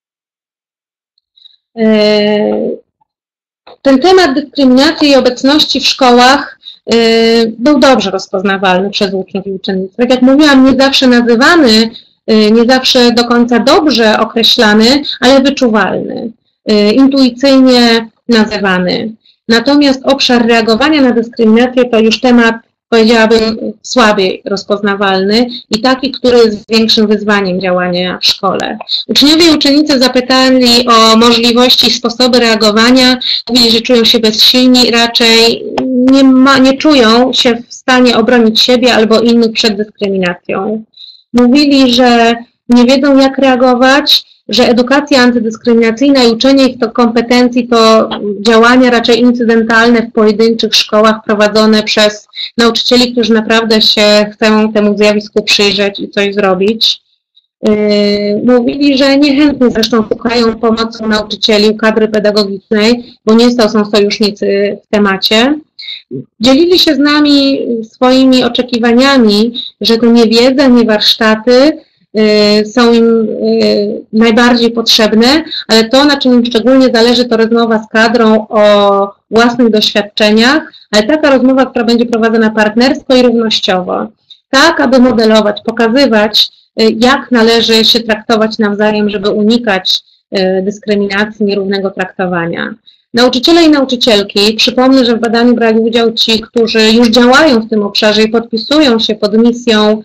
[SPEAKER 2] Ten temat dyskryminacji i obecności w szkołach był dobrze rozpoznawalny przez uczniów i uczennice. Tak jak mówiłam, nie zawsze nazywany, nie zawsze do końca dobrze określany, ale wyczuwalny, intuicyjnie nazywany. Natomiast obszar reagowania na dyskryminację to już temat, powiedziałabym, słabiej rozpoznawalny i taki, który jest większym wyzwaniem działania w szkole. Uczniowie i uczennice zapytali o możliwości i sposoby reagowania, mówili, że czują się bezsilni, raczej nie czują się w stanie obronić siebie albo innych przed dyskryminacją. Mówili, że nie wiedzą, jak reagować, że edukacja antydyskryminacyjna i uczenie ich to kompetencji to działania raczej incydentalne w pojedynczych szkołach prowadzone przez nauczycieli, którzy naprawdę się chcą temu zjawisku przyjrzeć i coś zrobić. Mówili, że niechętnie zresztą szukają pomocy nauczycieli, kadry pedagogicznej, bo nie są sojusznicy w temacie. Dzielili się z nami swoimi oczekiwaniami, że to nie wiedza, nie warsztaty są im najbardziej potrzebne, ale to, na czym im szczególnie zależy, to rozmowa z kadrą o własnych doświadczeniach, ale taka rozmowa, która będzie prowadzona partnersko i równościowo, tak aby modelować, pokazywać, jak należy się traktować nawzajem, żeby unikać dyskryminacji, nierównego traktowania. Nauczyciele i nauczycielki, przypomnę, że w badaniu brali udział ci, którzy już działają w tym obszarze i podpisują się pod misją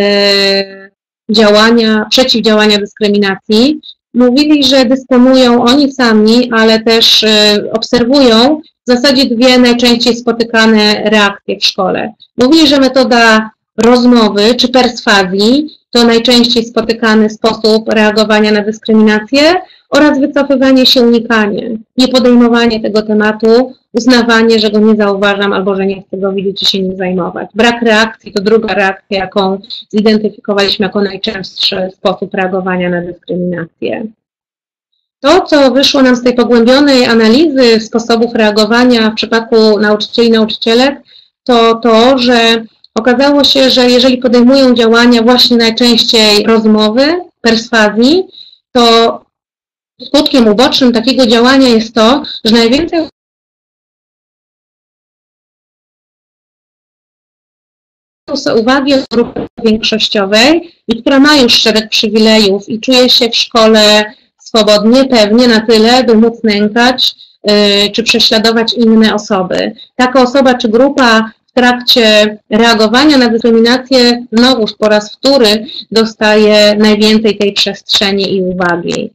[SPEAKER 2] przeciwdziałania dyskryminacji, mówili, że dysponują oni sami, ale też obserwują w zasadzie dwie najczęściej spotykane reakcje w szkole. Mówili, że metoda rozmowy czy perswazji to najczęściej spotykany sposób reagowania na dyskryminację oraz wycofywanie się, unikanie, niepodejmowanie tego tematu, uznawanie, że go nie zauważam albo że nie chcę go widzieć i się nim zajmować. Brak reakcji to druga reakcja, jaką zidentyfikowaliśmy jako najczęstszy sposób reagowania na dyskryminację. To, co wyszło nam z tej pogłębionej analizy sposobów reagowania w przypadku nauczycieli i nauczycielek, to to, że okazało się, że jeżeli podejmują działania właśnie najczęściej rozmowy, perswazji, to skutkiem ubocznym takiego działania jest to, że najwięcej uwagi od grupy większościowej i która ma już szereg przywilejów i czuje się w szkole swobodnie, pewnie na tyle, by móc nękać czy prześladować inne osoby. Taka osoba czy grupa w trakcie reagowania na dyskryminację znowuż po raz wtóry dostaje najwięcej tej przestrzeni i uwagi.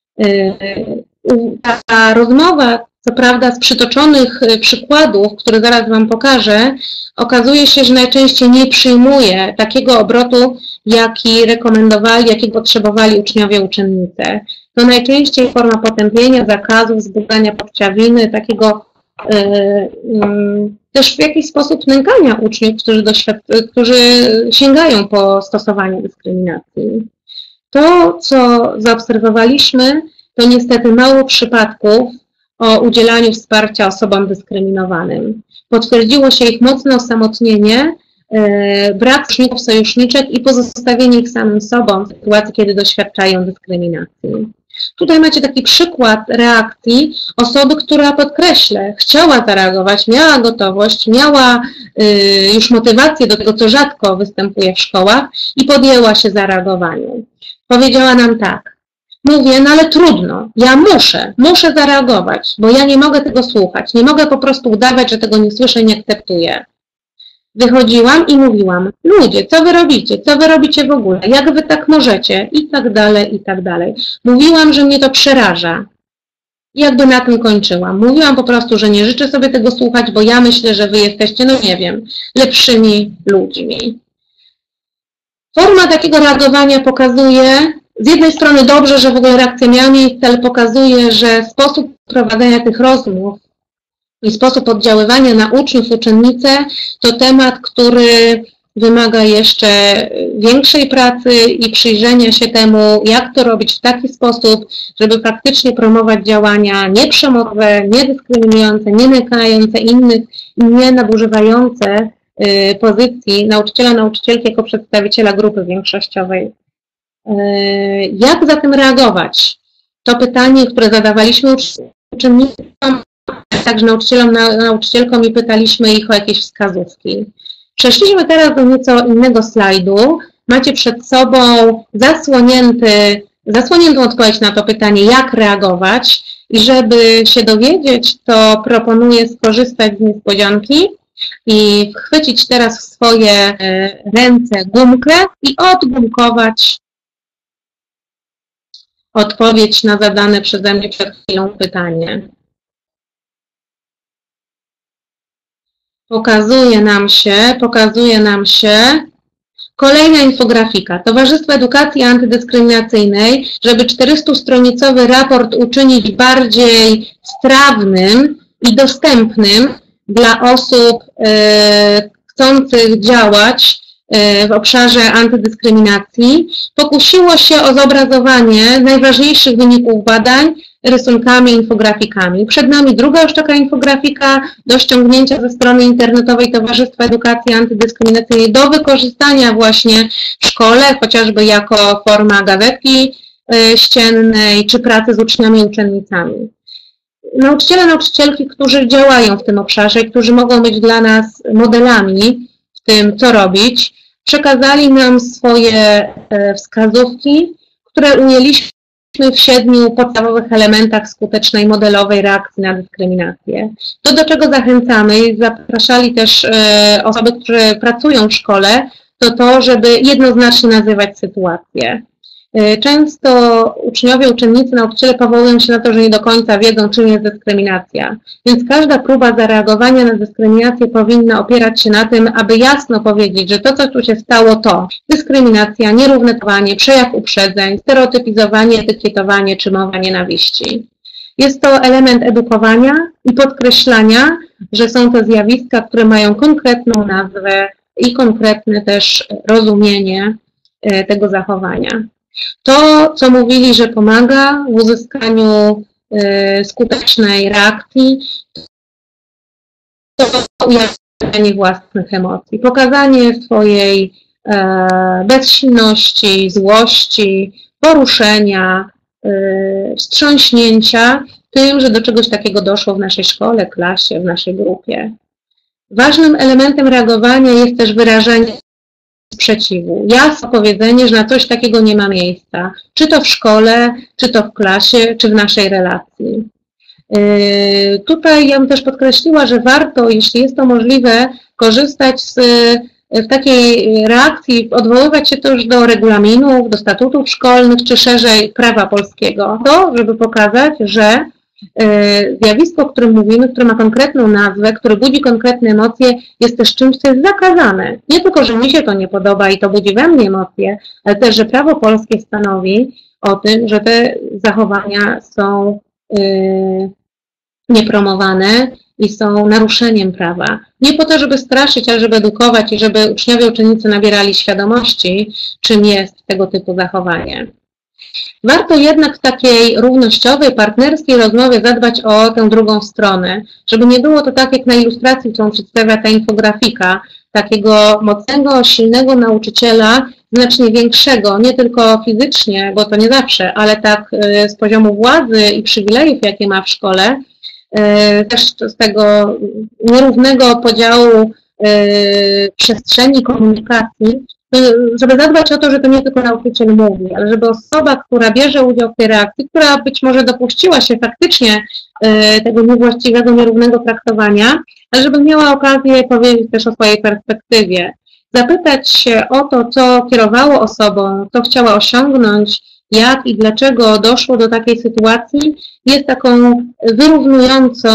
[SPEAKER 2] Ta rozmowa, co prawda z przytoczonych przykładów, które zaraz Wam pokażę, okazuje się, że najczęściej nie przyjmuje takiego obrotu, jaki rekomendowali, jaki potrzebowali uczniowie, uczennice. To najczęściej forma potępienia, zakazów, wzbudzania podciawiny, takiego też w jakiś sposób nękania uczniów, którzy sięgają po stosowanie dyskryminacji. To, co zaobserwowaliśmy, to niestety mało przypadków o udzielaniu wsparcia osobom dyskryminowanym. Potwierdziło się ich mocne osamotnienie, brak sojuszniczek i pozostawienie ich samym sobą w sytuacji, kiedy doświadczają dyskryminacji. Tutaj macie taki przykład reakcji osoby, która, podkreślę, chciała zareagować, miała gotowość, miała już motywację do tego, co rzadko występuje w szkołach i podjęła się zareagowaniu. Powiedziała nam tak: mówię, no ale trudno, ja muszę zareagować, bo ja nie mogę tego słuchać, nie mogę po prostu udawać, że tego nie słyszę, nie akceptuję. Wychodziłam i mówiłam: ludzie, co wy robicie w ogóle, jak wy tak możecie, i tak dalej, i tak dalej. Mówiłam, że mnie to przeraża. I jakby na tym kończyłam. Mówiłam po prostu, że nie życzę sobie tego słuchać, bo ja myślę, że wy jesteście, no nie wiem, lepszymi ludźmi. Forma takiego reagowania pokazuje, z jednej strony dobrze, że w ogóle reakcja miała miejsce, ale pokazuje, że sposób prowadzenia tych rozmów i sposób oddziaływania na uczniów, uczennice to temat, który wymaga jeszcze większej pracy i przyjrzenia się temu, jak to robić w taki sposób, żeby faktycznie promować działania nieprzemocowe, niedyskryminujące, nie nękające innych i nie nadużywające pozycji nauczyciela, nauczycielki jako przedstawiciela grupy większościowej. Jak zatem reagować? To pytanie, które zadawaliśmy uczennikom, także nauczycielom, nauczycielkom i pytaliśmy ich o jakieś wskazówki. Przeszliśmy teraz do nieco innego slajdu. Macie przed sobą zasłoniętą odpowiedź na to pytanie, jak reagować. I żeby się dowiedzieć, to proponuję skorzystać z niespodzianki i chwycić teraz w swoje ręce gumkę i odgumkować odpowiedź na zadane przeze mnie przed chwilą pytanie. Pokazuje nam się kolejna infografika. Towarzystwo Edukacji Antydyskryminacyjnej, żeby 400-stronicowy raport uczynić bardziej strawnym i dostępnym dla osób chcących działać w obszarze antydyskryminacji, pokusiło się o zobrazowanie najważniejszych wyników badań rysunkami, infografikami. Przed nami druga już taka infografika do ściągnięcia ze strony internetowej Towarzystwa Edukacji Antydyskryminacyjnej do wykorzystania właśnie w szkole, chociażby jako forma gazetki ściennej czy pracy z uczniami i uczennicami. nauczyciele, nauczycielki, którzy działają w tym obszarze i którzy mogą być dla nas modelami w tym, co robić, przekazali nam swoje wskazówki, które ujęliśmy w 7 podstawowych elementach skutecznej modelowej reakcji na dyskryminację. To, do czego zachęcamy i zapraszali też osoby, które pracują w szkole, to, żeby jednoznacznie nazywać sytuację. Często uczniowie, uczennicy, nauczyciele powołują się na to, że nie do końca wiedzą, czym jest dyskryminacja. Więc każda próba zareagowania na dyskryminację powinna opierać się na tym, aby jasno powiedzieć, że to, co tu się stało, to dyskryminacja, nierównotraktowanie, przejaw uprzedzeń, stereotypizowanie, etykietowanie czy mowa nienawiści. Jest to element edukowania i podkreślania, że są to zjawiska, które mają konkretną nazwę i konkretne też rozumienie tego zachowania. To, co mówili, że pomaga w uzyskaniu skutecznej reakcji, to ujawnianie własnych emocji, pokazanie swojej bezsilności, złości, poruszenia, wstrząśnięcia tym, że do czegoś takiego doszło w naszej szkole, klasie, w naszej grupie. Ważnym elementem reagowania jest też wyrażenie sprzeciwu. Jasne powiedzenie, że na coś takiego nie ma miejsca. Czy to w szkole, czy to w klasie, czy w naszej relacji. Tutaj ja bym też podkreśliła, że warto, jeśli jest to możliwe, korzystać w takiej reakcji, odwoływać się też do regulaminów, do statutów szkolnych, czy szerzej prawa polskiego. To, żeby pokazać, że zjawisko, o którym mówimy, które ma konkretną nazwę, które budzi konkretne emocje, jest też czymś, co jest zakazane. Nie tylko, że mi się to nie podoba i to budzi we mnie emocje, ale też, że prawo polskie stanowi o tym, że te zachowania są niepromowane i są naruszeniem prawa. Nie po to, żeby straszyć, ale żeby edukować i żeby uczniowie, uczennice nabierali świadomości, czym jest tego typu zachowanie. Warto jednak w takiej równościowej, partnerskiej rozmowie zadbać o tę drugą stronę, żeby nie było to tak jak na ilustracji, którą przedstawia ta infografika, takiego mocnego, silnego nauczyciela, znacznie większego, nie tylko fizycznie, bo to nie zawsze, ale tak z poziomu władzy i przywilejów, jakie ma w szkole, też z tego nierównego podziału przestrzeni komunikacji, żeby zadbać o to, że to nie tylko nauczyciel mówi, ale żeby osoba, która bierze udział w tej reakcji, która być może dopuściła się faktycznie tego niewłaściwego, nierównego traktowania, ale żeby miała okazję powiedzieć też o swojej perspektywie. Zapytać się o to, co kierowało osobą, co chciała osiągnąć, jak i dlaczego doszło do takiej sytuacji, jest taką wyrównującą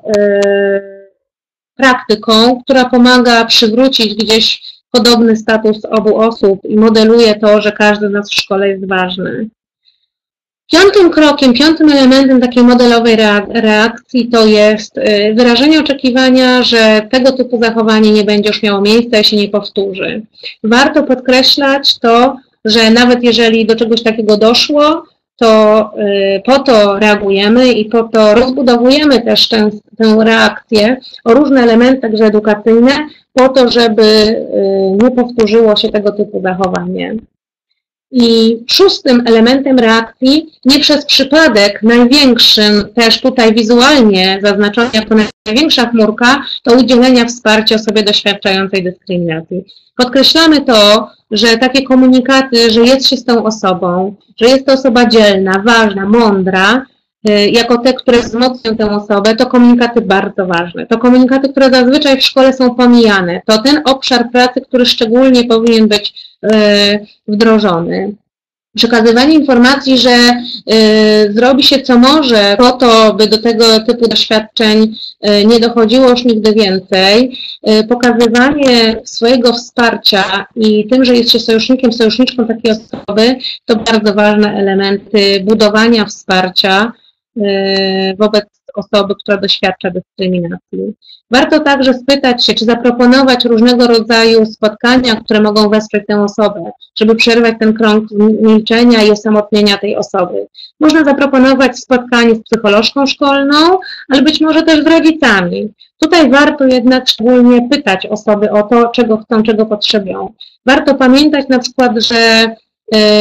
[SPEAKER 2] praktyką, która pomaga przywrócić gdzieś podobny status obu osób i modeluje to, że każdy z nas w szkole jest ważny. Piątym krokiem, piątym elementem takiej modelowej reakcji to jest wyrażenie oczekiwania, że tego typu zachowanie nie będzie już miało miejsca i się nie powtórzy. Warto podkreślać to, że nawet jeżeli do czegoś takiego doszło, to po to reagujemy i po to rozbudowujemy też tę reakcję o różne elementy, także edukacyjne, po to, żeby nie powtórzyło się tego typu zachowanie. I szóstym elementem reakcji, nie przez przypadek, największym, też tutaj wizualnie zaznaczony jako największa chmurka, to udzielenia wsparcia osobie doświadczającej dyskryminacji. Podkreślamy to, że takie komunikaty, że jest się z tą osobą, że jest to osoba dzielna, ważna, mądra, jako te, które wzmocnią tę osobę, to komunikaty bardzo ważne. To komunikaty, które zazwyczaj w szkole są pomijane. To ten obszar pracy, który szczególnie powinien być wdrożony. Przekazywanie informacji, że zrobi się co może po to, by do tego typu doświadczeń nie dochodziło już nigdy więcej. Pokazywanie swojego wsparcia i tym, że jest się sojusznikiem, sojuszniczką takiej osoby, to bardzo ważne elementy budowania wsparcia wobec osoby, która doświadcza dyskryminacji. Warto także spytać się, czy zaproponować różnego rodzaju spotkania, które mogą wesprzeć tę osobę, żeby przerwać ten krąg milczenia i osamotnienia tej osoby. Można zaproponować spotkanie z psycholożką szkolną, ale być może też z rodzicami. Tutaj warto jednak szczególnie pytać osoby o to, czego chcą, czego potrzebują. Warto pamiętać na przykład, że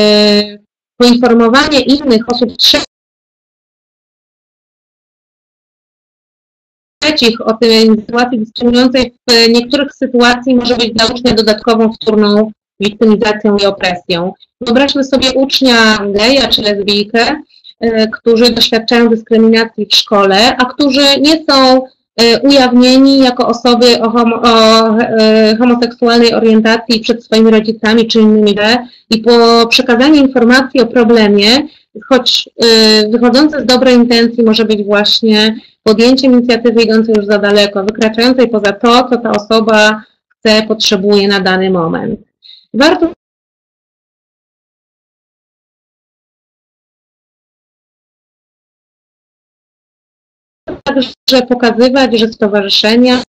[SPEAKER 2] poinformowanie innych osób trzech trzecich o tej sytuacji dyskryminującej w niektórych sytuacji może być dla ucznia dodatkową, wtórną wiktymizacją i opresją. Wyobraźmy sobie ucznia geja czy lesbijkę, którzy doświadczają dyskryminacji w szkole, a którzy nie są ujawnieni jako osoby o homoseksualnej orientacji przed swoimi rodzicami czy innymi i po przekazaniu informacji o problemie, choć wychodzące z dobrej intencji może być właśnie podjęciem inicjatywy idącej już za daleko, wykraczającej poza to, co ta osoba chce, potrzebuje na dany moment. Warto także pokazywać, że stowarzyszenia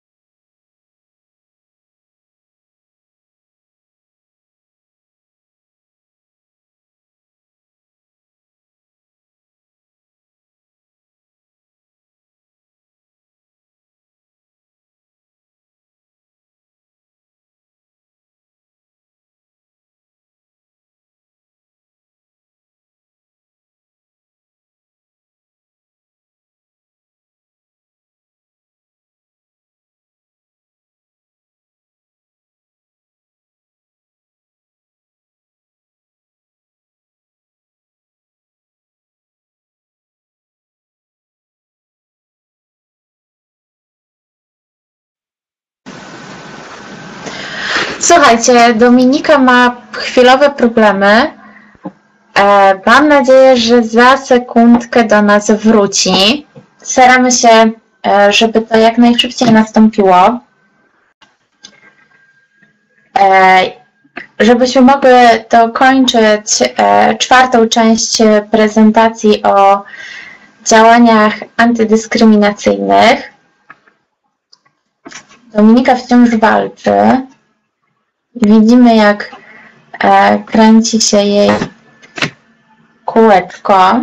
[SPEAKER 1] Słuchajcie, Dominika ma chwilowe problemy. Mam nadzieję, że za sekundkę do nas wróci. Staramy się, żeby to jak najszybciej nastąpiło. Żebyśmy mogły dokończyć czwartą część prezentacji o działaniach antydyskryminacyjnych. Dominika wciąż walczy. Widzimy, jak kręci się jej kółeczko.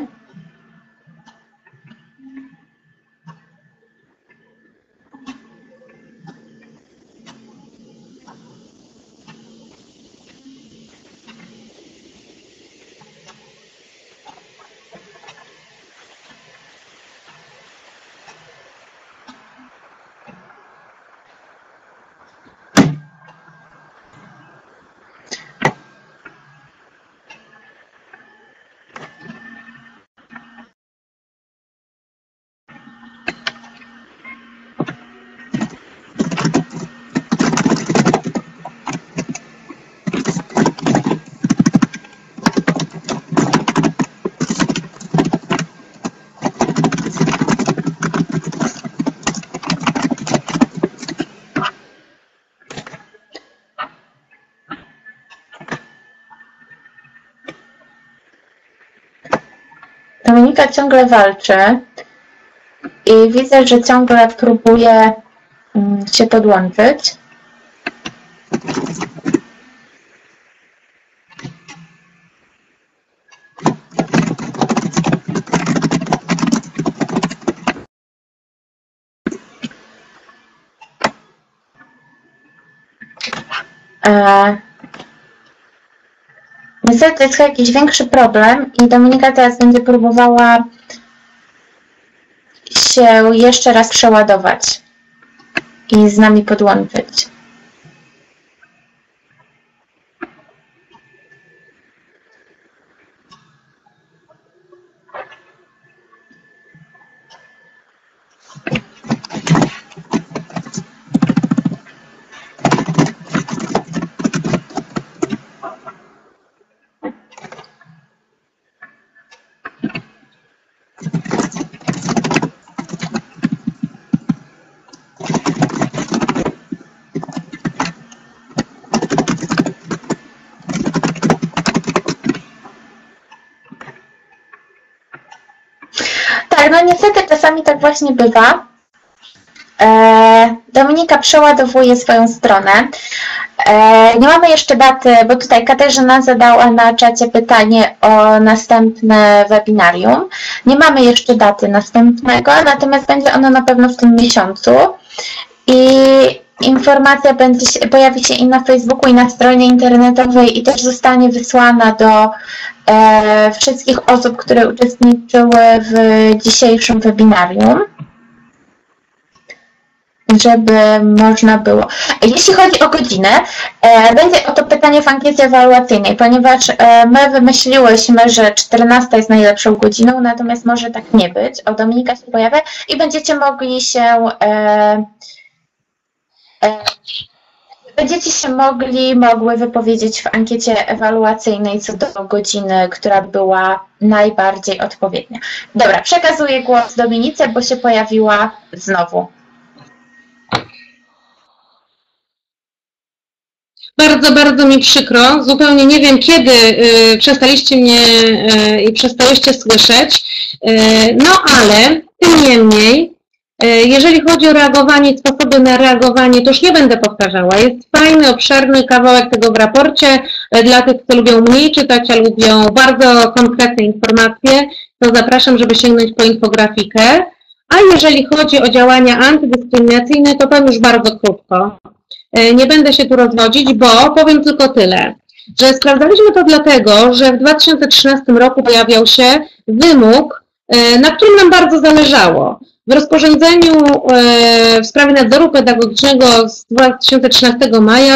[SPEAKER 1] Dominika ciągle walczy i widzę, że ciągle próbuje się podłączyć. Niestety jest jakiś większy problem i Dominika teraz będzie próbowała się jeszcze raz przeładować i z nami podłączyć. Tak, no niestety czasami tak właśnie bywa. Dominika przeładowuje swoją stronę. Nie mamy jeszcze daty, bo tutaj Katarzyna zadała na czacie pytanie o następne webinarium. Nie mamy jeszcze daty następnego, natomiast będzie ono na pewno w tym miesiącu. I informacja pojawi się i na Facebooku, i na stronie internetowej i też zostanie wysłana do wszystkich osób, które uczestniczyły w dzisiejszym webinarium. żeby można było. Jeśli chodzi o godzinę, będzie o to pytanie w ankiecie ewaluacyjnej, ponieważ my wymyśliłyśmy, że 14 jest najlepszą godziną, natomiast może tak nie być. O, Dominika się pojawia i będziecie mogli się mogły wypowiedzieć w ankiecie ewaluacyjnej co do godziny, która była najbardziej odpowiednia. Dobra, przekazuję głos Dominice, bo się pojawiła znowu.
[SPEAKER 2] Bardzo, bardzo mi przykro. Zupełnie nie wiem, kiedy przestaliście mnie i przestałyście słyszeć. No ale tym niemniej, jeżeli chodzi o reagowanie, sposoby na reagowanie, to już nie będę powtarzała. Jest fajny, obszerny kawałek tego w raporcie. Dla tych, co lubią mniej czytać, a lubią bardzo konkretne informacje, to zapraszam, żeby sięgnąć po infografikę. A jeżeli chodzi o działania antydyskryminacyjne, to powiem już bardzo krótko. Nie będę się tu rozwodzić, bo powiem tylko tyle, że sprawdzaliśmy to dlatego, że w 2013 roku pojawiał się wymóg, na którym nam bardzo zależało. W rozporządzeniu w sprawie nadzoru pedagogicznego z 2013 maja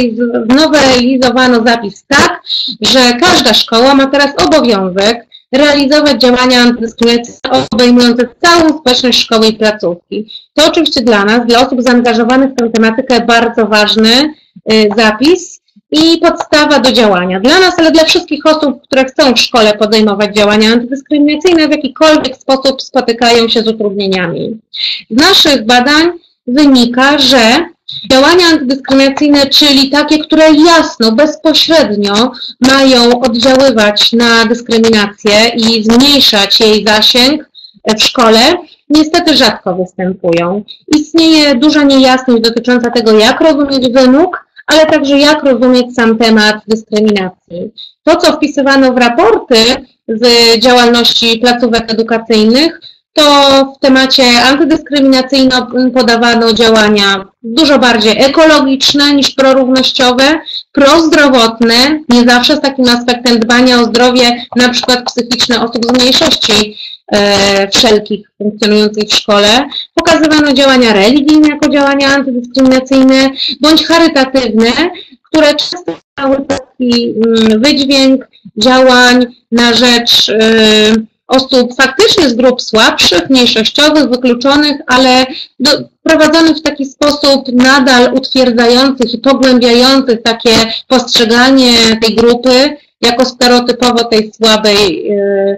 [SPEAKER 2] znowelizowano zapis tak, że każda szkoła ma teraz obowiązek realizować działania antydyskryminacyjne obejmujące całą społeczność szkoły i placówki. To oczywiście dla nas, dla osób zaangażowanych w tę tematykę bardzo ważny zapis i podstawa do działania. Dla nas, ale dla wszystkich osób, które chcą w szkole podejmować działania antydyskryminacyjne, w jakikolwiek sposób spotykają się z utrudnieniami. Z naszych badań wynika, że działania antydyskryminacyjne, czyli takie, które jasno, bezpośrednio mają oddziaływać na dyskryminację i zmniejszać jej zasięg w szkole, niestety rzadko występują. Istnieje duża niejasność dotycząca tego, jak rozumieć wymóg, ale także jak rozumieć sam temat dyskryminacji. To, co wpisywano w raporty z działalności placówek edukacyjnych, to w temacie antydyskryminacyjnym podawano działania dużo bardziej ekologiczne niż prorównościowe, prozdrowotne, nie zawsze z takim aspektem dbania o zdrowie, na przykład psychiczne osób z mniejszości wszelkich funkcjonujących w szkole. Pokazywano działania religijne jako działania antydyskryminacyjne, bądź charytatywne, które często miały taki wydźwięk działań na rzecz osób faktycznie z grup słabszych, mniejszościowych, wykluczonych, ale prowadzonych w taki sposób nadal utwierdzających i pogłębiających takie postrzeganie tej grupy jako stereotypowo tej słabej,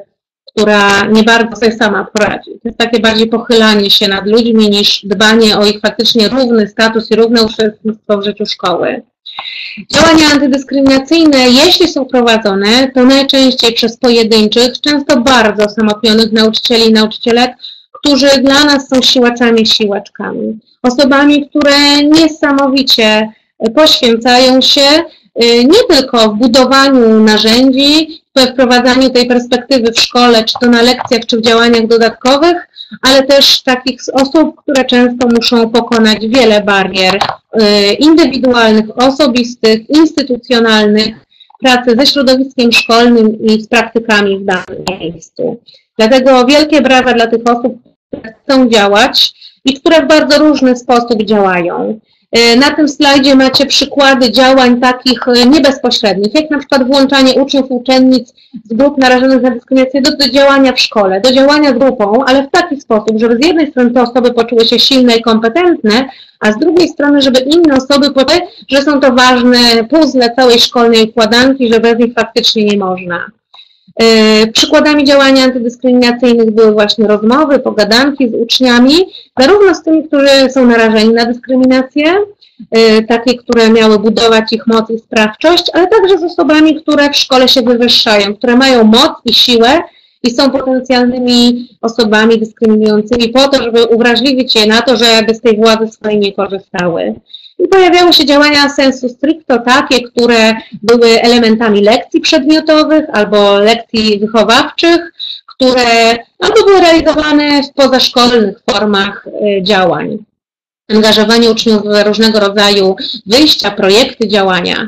[SPEAKER 2] która nie bardzo sobie sama poradzi. To jest takie bardziej pochylanie się nad ludźmi niż dbanie o ich faktycznie równy status i równe uczestnictwo w życiu szkoły. Działania antydyskryminacyjne, jeśli są prowadzone, to najczęściej przez pojedynczych, często bardzo osamotnionych nauczycieli i nauczycielek, którzy dla nas są siłaczami, siłaczkami. Osobami, które niesamowicie poświęcają się nie tylko w budowaniu narzędzi, we wprowadzaniu tej perspektywy w szkole, czy to na lekcjach, czy w działaniach dodatkowych, ale też takich osób, które często muszą pokonać wiele barier indywidualnych, osobistych, instytucjonalnych, pracy ze środowiskiem szkolnym i z praktykami w danym miejscu. Dlatego wielkie brawa dla tych osób, które chcą działać i które w bardzo różny sposób działają. Na tym slajdzie macie przykłady działań takich niebezpośrednich, jak na przykład włączanie uczniów i uczennic z grup narażonych na dyskryminację do działania w szkole, do działania z grupą, ale w taki sposób, żeby z jednej strony te osoby poczuły się silne i kompetentne, a z drugiej strony, żeby inne osoby poczuły, że są to ważne puzzle całej szkolnej układanki, że bez nich faktycznie nie można. Przykładami działań antydyskryminacyjnych były właśnie rozmowy, pogadanki z uczniami, zarówno z tymi, którzy są narażeni na dyskryminację, takie, które miały budować ich moc i sprawczość, ale także z osobami, które w szkole się wywyższają, które mają moc i siłę i są potencjalnymi osobami dyskryminującymi po to, żeby uwrażliwić je na to, żeby z tej władzy swojej nie korzystały. I pojawiały się działania sensu stricto takie, które były elementami lekcji przedmiotowych albo lekcji wychowawczych, które albo były realizowane w pozaszkolnych formach działań. Angażowanie uczniów w różnego rodzaju wyjścia, projekty, działania.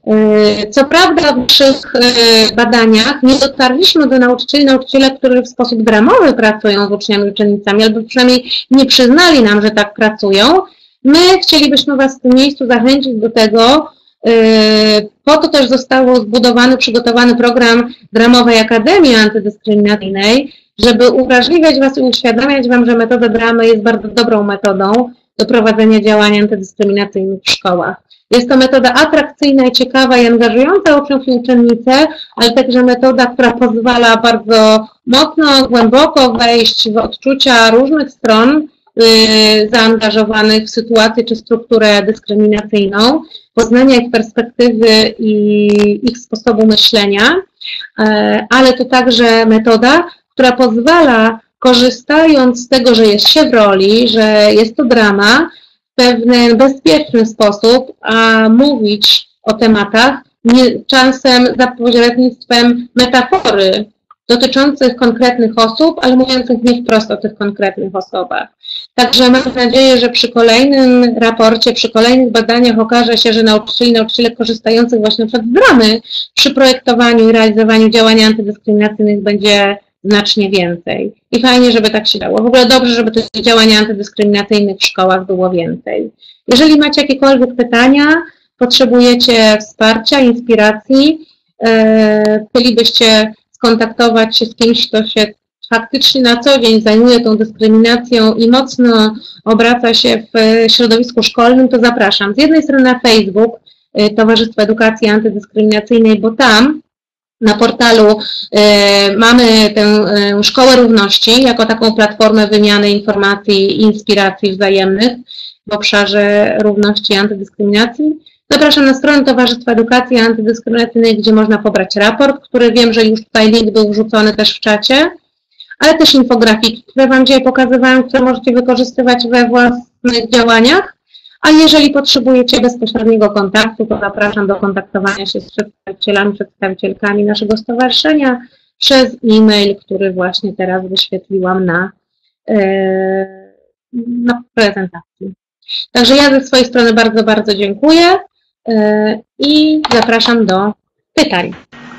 [SPEAKER 2] Co prawda w naszych badaniach nie dotarliśmy do nauczycieli, którzy w sposób dramowy pracują z uczniami i uczennicami, albo przynajmniej nie przyznali nam, że tak pracują. My chcielibyśmy Was w tym miejscu zachęcić do tego, po to też został zbudowany, przygotowany program Dramowej Akademii Antydyskryminacyjnej, żeby uwrażliwiać Was i uświadamiać Wam, że metoda dramy jest bardzo dobrą metodą do prowadzenia działań antydyskryminacyjnych w szkołach. Jest to metoda atrakcyjna i ciekawa i angażująca uczniów i uczennice, ale także metoda, która pozwala bardzo mocno, głęboko wejść w odczucia różnych stron zaangażowanych w sytuację czy strukturę dyskryminacyjną, poznania ich perspektywy i ich sposobu myślenia, ale to także metoda, która pozwala, korzystając z tego, że jest się w roli, że jest to drama, w pewien bezpieczny sposób, a mówić o tematach, czasem za pośrednictwem metafory dotyczących konkretnych osób, ale mówiących nie wprost o tych konkretnych osobach. Także mam nadzieję, że przy kolejnym raporcie, przy kolejnych badaniach okaże się, że nauczyciele korzystających właśnie na przykład z dramy przy projektowaniu i realizowaniu działań antydyskryminacyjnych będzie znacznie więcej. I fajnie, żeby tak się dało. W ogóle dobrze, żeby tych działań antydyskryminacyjnych w szkołach było więcej. Jeżeli macie jakiekolwiek pytania, potrzebujecie wsparcia, inspiracji, chcielibyście skontaktować się z kimś, kto się faktycznie na co dzień zajmuje tą dyskryminacją i mocno obraca się w środowisku szkolnym, to zapraszam. Z jednej strony na Facebook Towarzystwo Edukacji Antydyskryminacyjnej, bo tam na portalu mamy tę Szkołę Równości jako taką platformę wymiany informacji i inspiracji wzajemnych w obszarze równości i antydyskryminacji. Zapraszam na stronę Towarzystwa Edukacji Antydyskryminacyjnej, gdzie można pobrać raport, który wiem, że już tutaj link był wrzucony też w czacie, ale też infografiki, które Wam dzisiaj pokazywałam, które możecie wykorzystywać we własnych działaniach. A jeżeli potrzebujecie bezpośredniego kontaktu, to zapraszam do kontaktowania się z przedstawicielami, przedstawicielkami naszego stowarzyszenia przez e-mail, który właśnie teraz wyświetliłam na prezentacji. Także ja ze swojej strony bardzo, bardzo dziękuję i zapraszam do pytań.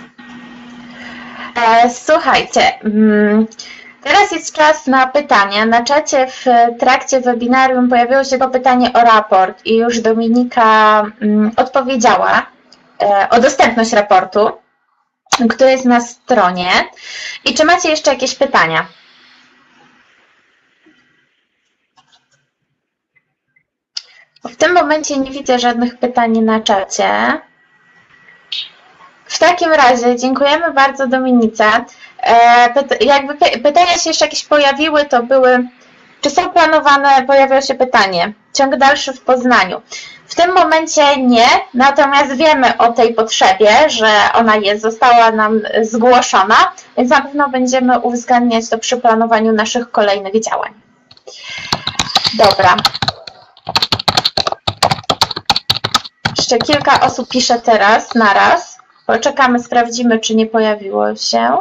[SPEAKER 1] Słuchajcie, teraz jest czas na pytania. Na czacie w trakcie webinarium pojawiło się to pytanie o raport i już Dominika odpowiedziała o dostępność raportu, który jest na stronie. I czy macie jeszcze jakieś pytania? W tym momencie nie widzę żadnych pytań na czacie. W takim razie dziękujemy bardzo Dominice. Jakby pytania się jeszcze jakieś pojawiły, to były, czy są planowane, pojawiło się pytanie, ciąg dalszy w Poznaniu. W tym momencie nie, natomiast wiemy o tej potrzebie, że ona została nam zgłoszona, więc na pewno będziemy uwzględniać to przy planowaniu naszych kolejnych działań. Dobra. Jeszcze kilka osób pisze teraz, naraz. Poczekamy, sprawdzimy, czy nie pojawiło się.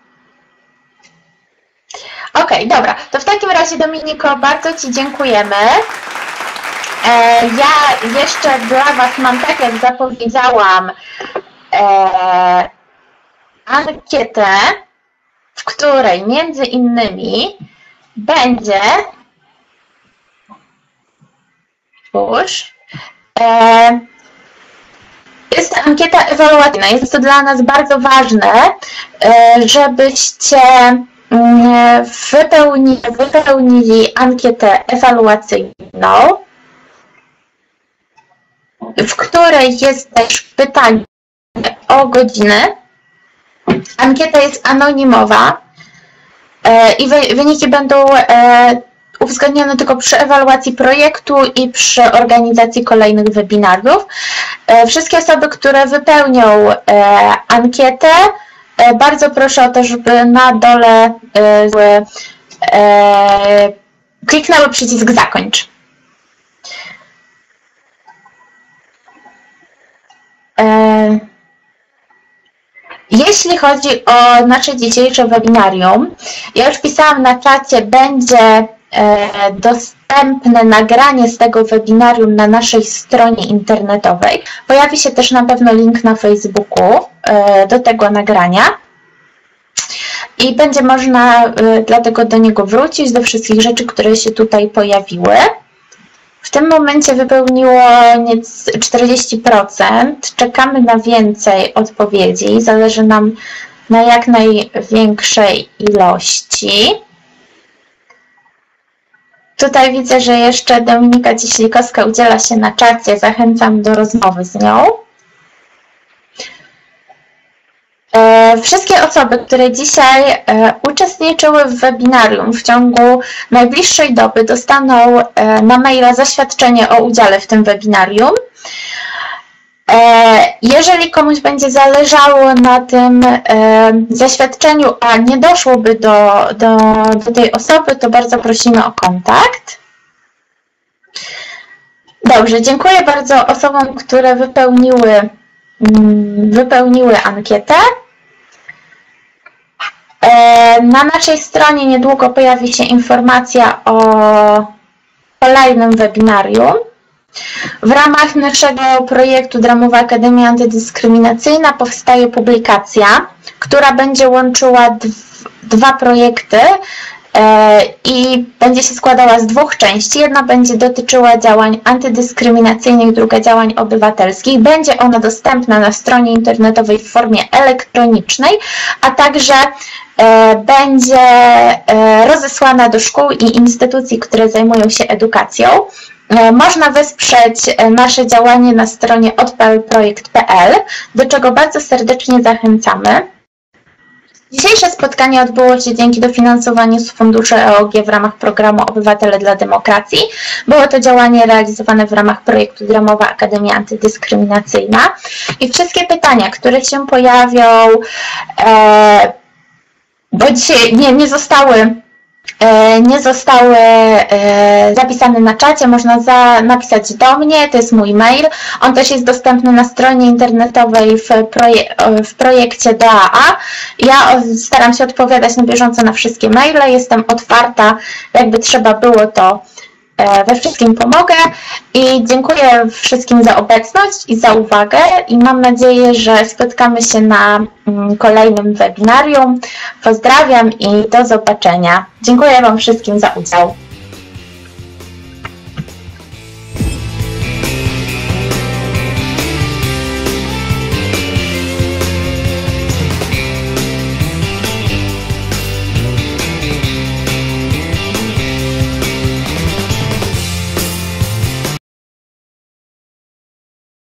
[SPEAKER 1] Okej, dobra. To w takim razie, Dominiko, bardzo Ci dziękujemy. Ja jeszcze dla Was mam, tak jak zapowiedziałam, ankietę, w której między innymi będzie jest to ankieta ewaluacyjna. Jest to dla nas bardzo ważne, żebyście wypełnili ankietę ewaluacyjną, w której jest też pytanie o godzinę. Ankieta jest anonimowa i wyniki będą uwzględnione tylko przy ewaluacji projektu i przy organizacji kolejnych webinariów. Wszystkie osoby, które wypełnią ankietę, bardzo proszę o to, żeby na dole kliknęły przycisk zakończ. Jeśli chodzi o nasze dzisiejsze webinarium, ja już pisałam na czacie, będzie wstępne nagranie z tego webinarium na naszej stronie internetowej. Pojawi się też na pewno link na Facebooku do tego nagrania. I będzie można dlatego do niego wrócić, do wszystkich rzeczy, które się tutaj pojawiły. W tym momencie wypełniło 40%. Czekamy na więcej odpowiedzi. Zależy nam na jak największej ilości. Tutaj widzę, że jeszcze Dominika Cieślikowska udziela się na czacie. Zachęcam do rozmowy z nią. Wszystkie osoby, które dzisiaj uczestniczyły w webinarium w ciągu najbliższej doby dostaną na maila zaświadczenie o udziale w tym webinarium. Jeżeli komuś będzie zależało na tym zaświadczeniu, a nie doszłoby do tej osoby, to bardzo prosimy o kontakt. Dobrze, dziękuję bardzo osobom, które wypełniły ankietę. Na naszej stronie niedługo pojawi się informacja o kolejnym webinarium. W ramach naszego projektu Dramowa Akademia Antydyskryminacyjna powstaje publikacja, która będzie łączyła dwa projekty i będzie się składała z dwóch części. Jedna będzie dotyczyła działań antydyskryminacyjnych, druga działań obywatelskich. Będzie ona dostępna na stronie internetowej w formie elektronicznej, a także będzie rozesłana do szkół i instytucji, które zajmują się edukacją. Można wesprzeć nasze działanie na stronie odpalprojekt.pl, do czego bardzo serdecznie zachęcamy. Dzisiejsze spotkanie odbyło się dzięki dofinansowaniu z funduszy EOG w ramach programu Obywatele dla Demokracji. Było to działanie realizowane w ramach projektu Dramowa Akademia Antydyskryminacyjna. I wszystkie pytania, które się pojawią, bo dzisiaj nie zostały zapisane na czacie, można napisać do mnie, to jest mój mail. On też jest dostępny na stronie internetowej w projekcie DAA. Ja staram się odpowiadać na bieżąco na wszystkie maile, jestem otwarta, jakby trzeba było, to we wszystkim pomogę i dziękuję wszystkim za obecność i za uwagę i mam nadzieję, że spotkamy się na kolejnym webinarium. Pozdrawiam i do zobaczenia. Dziękuję Wam wszystkim za udział.